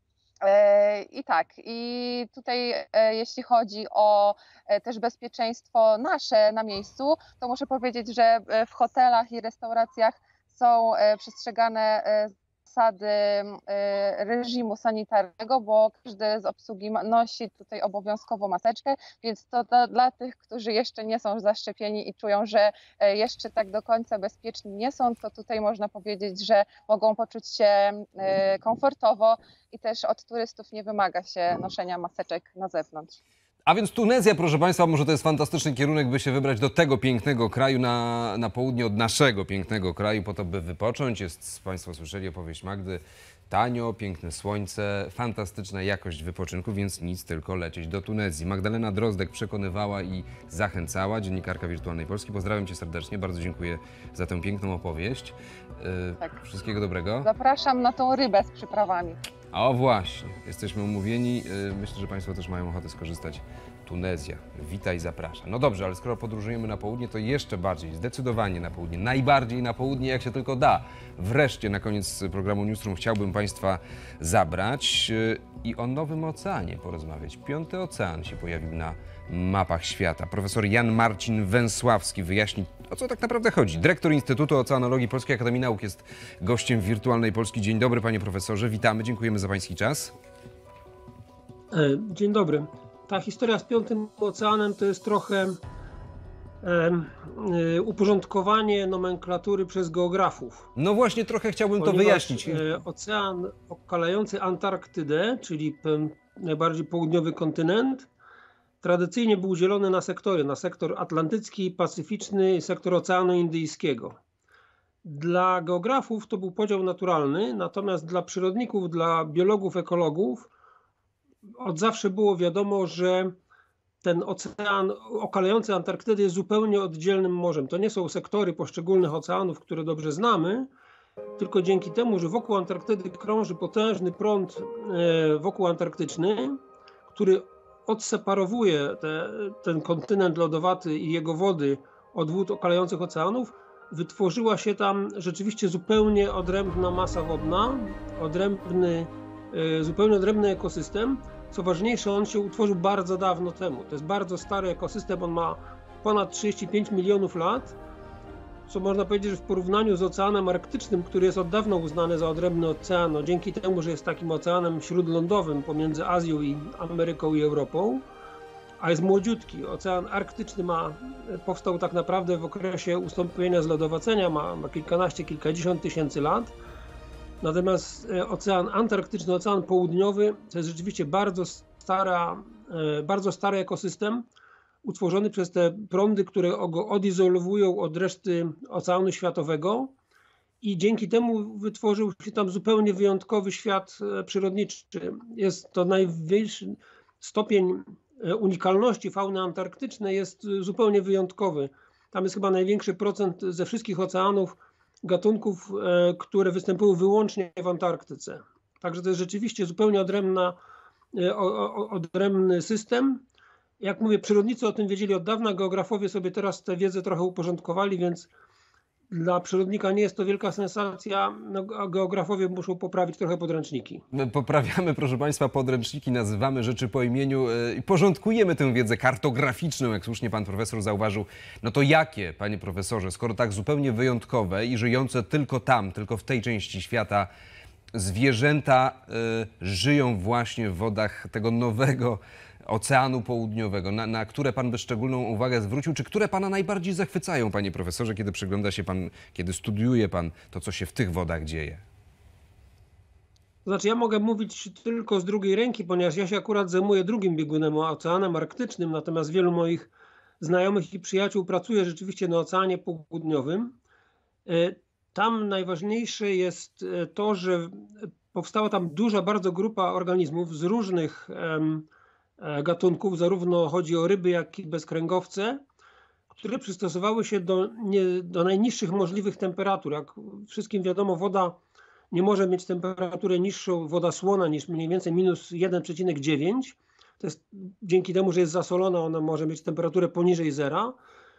I tak, i tutaj jeśli chodzi o też bezpieczeństwo nasze na miejscu, to muszę powiedzieć, że w hotelach i restauracjach są przestrzegane zasady reżimu sanitarnego, bo każdy z obsługi nosi tutaj obowiązkowo maseczkę, więc to dla, dla tych, którzy jeszcze nie są zaszczepieni i czują, że jeszcze tak do końca bezpieczni nie są, to tutaj można powiedzieć, że mogą poczuć się komfortowo i też od turystów nie wymaga się noszenia maseczek na zewnątrz. A więc Tunezja, proszę Państwa, może to jest fantastyczny kierunek, by się wybrać do tego pięknego kraju na, na południe od naszego pięknego kraju, po to, by wypocząć. Jest, Państwo słyszeli opowieść Magdy, tanio, piękne słońce, fantastyczna jakość wypoczynku, więc nic, tylko lecieć do Tunezji. Magdalena Drozdek przekonywała i zachęcała, dziennikarka Wirtualnej Polski. Pozdrawiam Cię serdecznie, bardzo dziękuję za tę piękną opowieść. Yy, tak. Wszystkiego dobrego. Zapraszam na tą rybę z przyprawami. O właśnie, jesteśmy umówieni. Myślę, że Państwo też mają ochotę skorzystać. Tunezja, witaj, zapraszam. No dobrze, ale skoro podróżujemy na południe, to jeszcze bardziej, zdecydowanie na południe, najbardziej na południe, jak się tylko da. Wreszcie na koniec programu Newsroom chciałbym Państwa zabrać i o Nowym Oceanie porozmawiać. Piąty ocean się pojawił na mapach świata. Profesor Jan Marcin Węsławski wyjaśni, o co tak naprawdę chodzi. Dyrektor Instytutu Oceanologii Polskiej Akademii Nauk jest gościem Wirtualnej Polski. Dzień dobry, panie profesorze, witamy, dziękujemy za pański czas. Dzień dobry. Ta historia z Piątym Oceanem to jest trochę e, e, uporządkowanie nomenklatury przez geografów. No właśnie, trochę chciałbym Ponieważ, to wyjaśnić. E, ocean okalający Antarktydę, czyli p, najbardziej południowy kontynent, tradycyjnie był dzielony na sektory, na sektor atlantycki, pacyficzny i sektor Oceanu Indyjskiego. Dla geografów to był podział naturalny, natomiast dla przyrodników, dla biologów, ekologów od zawsze było wiadomo, że ten ocean okalający Antarktydę jest zupełnie oddzielnym morzem. To nie są sektory poszczególnych oceanów, które dobrze znamy, tylko dzięki temu, że wokół Antarktydy krąży potężny prąd wokół antarktyczny, który odseparowuje te, ten kontynent lodowaty i jego wody od wód okalających oceanów, wytworzyła się tam rzeczywiście zupełnie odrębna masa wodna, odrębny, zupełnie odrębny ekosystem. Co ważniejsze, on się utworzył bardzo dawno temu. To jest bardzo stary ekosystem, on ma ponad trzydzieści pięć milionów lat, co można powiedzieć, że w porównaniu z Oceanem Arktycznym, który jest od dawna uznany za odrębny ocean, no dzięki temu, że jest takim oceanem śródlądowym pomiędzy Azją i Ameryką i Europą, a jest młodziutki. Ocean Arktyczny ma, powstał tak naprawdę w okresie ustąpienia zlodowacenia, ma, ma kilkanaście, kilkadziesiąt tysięcy lat. Natomiast Ocean Antarktyczny, Ocean Południowy, to jest rzeczywiście bardzo, stara, bardzo stary ekosystem, utworzony przez te prądy, które go odizolowują od reszty Oceanu Światowego i dzięki temu wytworzył się tam zupełnie wyjątkowy świat przyrodniczy. Jest to najwyższy stopień unikalności fauny antarktycznej, jest zupełnie wyjątkowy. Tam jest chyba największy procent ze wszystkich oceanów gatunków, które występują wyłącznie w Antarktyce. Także to jest rzeczywiście zupełnie odrębna, odrębny system. Jak mówię, przyrodnicy o tym wiedzieli od dawna, geografowie sobie teraz tę wiedzę trochę uporządkowali, więc dla przyrodnika nie jest to wielka sensacja, no, a geografowie muszą poprawić trochę podręczniki. My poprawiamy, proszę Państwa, podręczniki, nazywamy rzeczy po imieniu i porządkujemy tę wiedzę kartograficzną, jak słusznie Pan Profesor zauważył. No to jakie, Panie Profesorze, skoro tak zupełnie wyjątkowe i żyjące tylko tam, tylko w tej części świata zwierzęta y, żyją właśnie w wodach tego nowego Oceanu Południowego, na, na które Pan by szczególną uwagę zwrócił, czy które Pana najbardziej zachwycają, Panie Profesorze, kiedy przygląda się Pan, kiedy studiuje Pan to, co się w tych wodach dzieje? To znaczy, ja mogę mówić tylko z drugiej ręki, ponieważ ja się akurat zajmuję drugim biegunem, Oceanem Arktycznym, natomiast wielu moich znajomych i przyjaciół pracuje rzeczywiście na Oceanie Południowym. Tam najważniejsze jest to, że powstała tam duża bardzo grupa organizmów z różnych gatunków, zarówno chodzi o ryby, jak i bezkręgowce, które przystosowały się do, nie, do najniższych możliwych temperatur. Jak wszystkim wiadomo, woda nie może mieć temperatury niższą, woda słona, niż mniej więcej minus jeden przecinek dziewięć. To jest dzięki temu, że jest zasolona, ona może mieć temperaturę poniżej zera.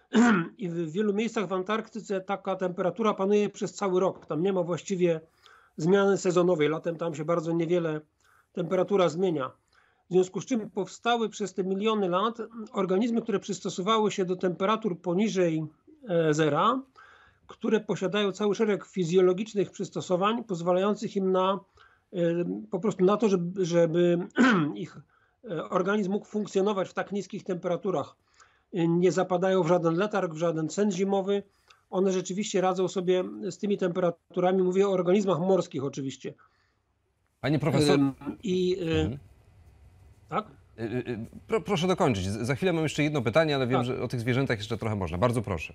I w wielu miejscach w Antarktyce taka temperatura panuje przez cały rok. Tam nie ma właściwie zmiany sezonowej. Latem tam się bardzo niewiele temperatura zmienia. W związku z czym powstały przez te miliony lat organizmy, które przystosowały się do temperatur poniżej zera, które posiadają cały szereg fizjologicznych przystosowań, pozwalających im na po prostu na to, żeby, żeby ich organizm mógł funkcjonować w tak niskich temperaturach. Nie zapadają w żaden letarg, w żaden sen zimowy. One rzeczywiście radzą sobie z tymi temperaturami. Mówię o organizmach morskich oczywiście. Panie profesor... I... Mhm. Tak? Pro, proszę dokończyć. Za chwilę mam jeszcze jedno pytanie, ale wiem, tak. że o tych zwierzętach jeszcze trochę można. Bardzo proszę.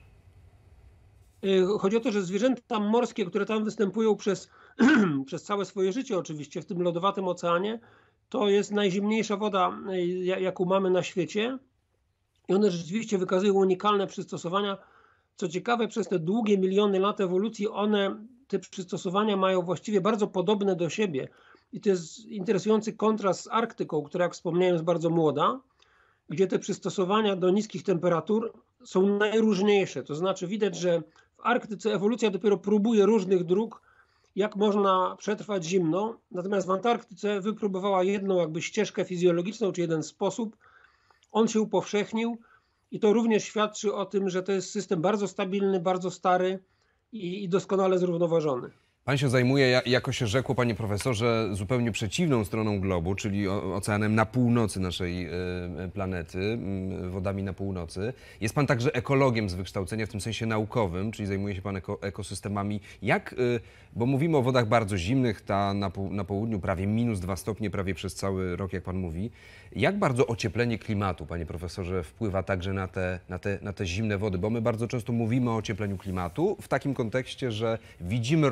Chodzi o to, że zwierzęta morskie, które tam występują przez, przez całe swoje życie oczywiście w tym lodowatym oceanie, to jest najzimniejsza woda, jaką mamy na świecie. I one rzeczywiście wykazują unikalne przystosowania. Co ciekawe, przez te długie miliony lat ewolucji one, te przystosowania mają właściwie bardzo podobne do siebie. I to jest interesujący kontrast z Arktyką, która, jak wspomniałem, jest bardzo młoda, gdzie te przystosowania do niskich temperatur są najróżniejsze. To znaczy widać, że w Arktyce ewolucja dopiero próbuje różnych dróg, jak można przetrwać zimno. Natomiast w Antarktyce wypróbowała jedną jakby ścieżkę fizjologiczną, czy jeden sposób. On się upowszechnił i to również świadczy o tym, że to jest system bardzo stabilny, bardzo stary i, i doskonale zrównoważony. Pan się zajmuje, jako się rzekło, panie profesorze, zupełnie przeciwną stroną globu, czyli oceanem na północy naszej planety, wodami na północy. Jest pan także ekologiem z wykształcenia, w tym sensie naukowym, czyli zajmuje się pan eko, ekosystemami. Jak, bo mówimy o wodach bardzo zimnych, ta na, pół, na południu prawie minus dwa stopnie, prawie przez cały rok, jak pan mówi. Jak bardzo ocieplenie klimatu, panie profesorze, wpływa także na te, na te, na te zimne wody? Bo my bardzo często mówimy o ociepleniu klimatu w takim kontekście, że widzimy roztapiające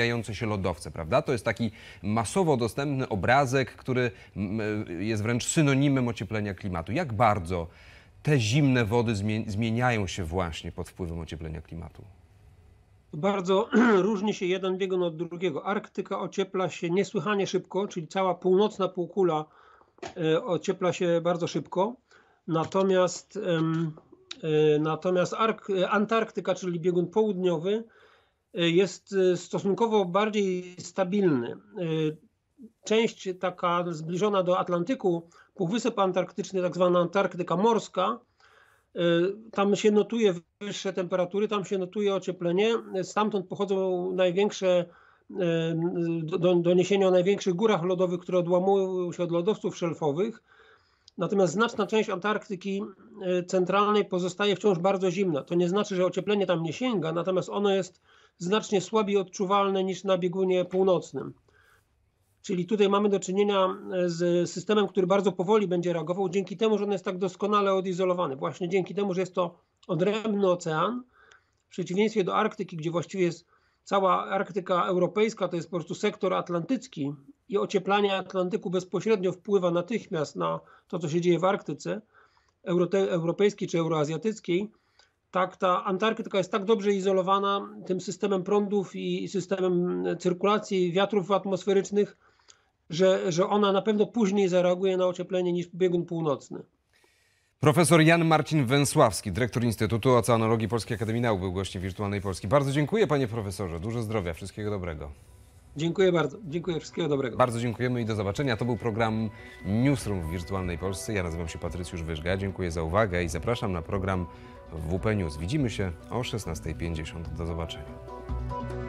ścierające się lodowce, prawda? To jest taki masowo dostępny obrazek, który jest wręcz synonimem ocieplenia klimatu. Jak bardzo te zimne wody zmieniają się właśnie pod wpływem ocieplenia klimatu? Bardzo różni się jeden biegun od drugiego. Arktyka ociepla się niesłychanie szybko, czyli cała północna półkula ociepla się bardzo szybko. Natomiast, natomiast Antarktyka, czyli biegun południowy, jest stosunkowo bardziej stabilny. Część taka zbliżona do Atlantyku, półwysep antarktyczny, tak zwana Antarktyka morska, tam się notuje wyższe temperatury, tam się notuje ocieplenie. Stamtąd pochodzą największe doniesienia o największych górach lodowych, które odłamują się od lodowców szelfowych. Natomiast znaczna część Antarktyki centralnej pozostaje wciąż bardzo zimna. To nie znaczy, że ocieplenie tam nie sięga, natomiast ono jest znacznie słabiej odczuwalne niż na biegunie północnym. Czyli tutaj mamy do czynienia z systemem, który bardzo powoli będzie reagował, dzięki temu, że on jest tak doskonale odizolowany. Właśnie dzięki temu, że jest to odrębny ocean, w przeciwieństwie do Arktyki, gdzie właściwie jest cała Arktyka europejska, to jest po prostu sektor atlantycki i ocieplanie Atlantyku bezpośrednio wpływa natychmiast na to, co się dzieje w Arktyce europejskiej czy euroazjatyckiej. Tak, ta Antarktyka jest tak dobrze izolowana tym systemem prądów i systemem cyrkulacji wiatrów atmosferycznych, że, że ona na pewno później zareaguje na ocieplenie niż biegun północny. Profesor Jan Marcin Węsławski, dyrektor Instytutu Oceanologii Polskiej Akademii Nauk, był gościem Wirtualnej Polski. Bardzo dziękuję, panie profesorze. Dużo zdrowia, wszystkiego dobrego. Dziękuję bardzo. Dziękuję, wszystkiego dobrego. Bardzo dziękujemy i do zobaczenia. To był program Newsroom w Wirtualnej Polsce. Ja nazywam się Patrycjusz Wyżga. Dziękuję za uwagę i zapraszam na program W P News. Widzimy się o szesnastej pięćdziesiąt. Do zobaczenia.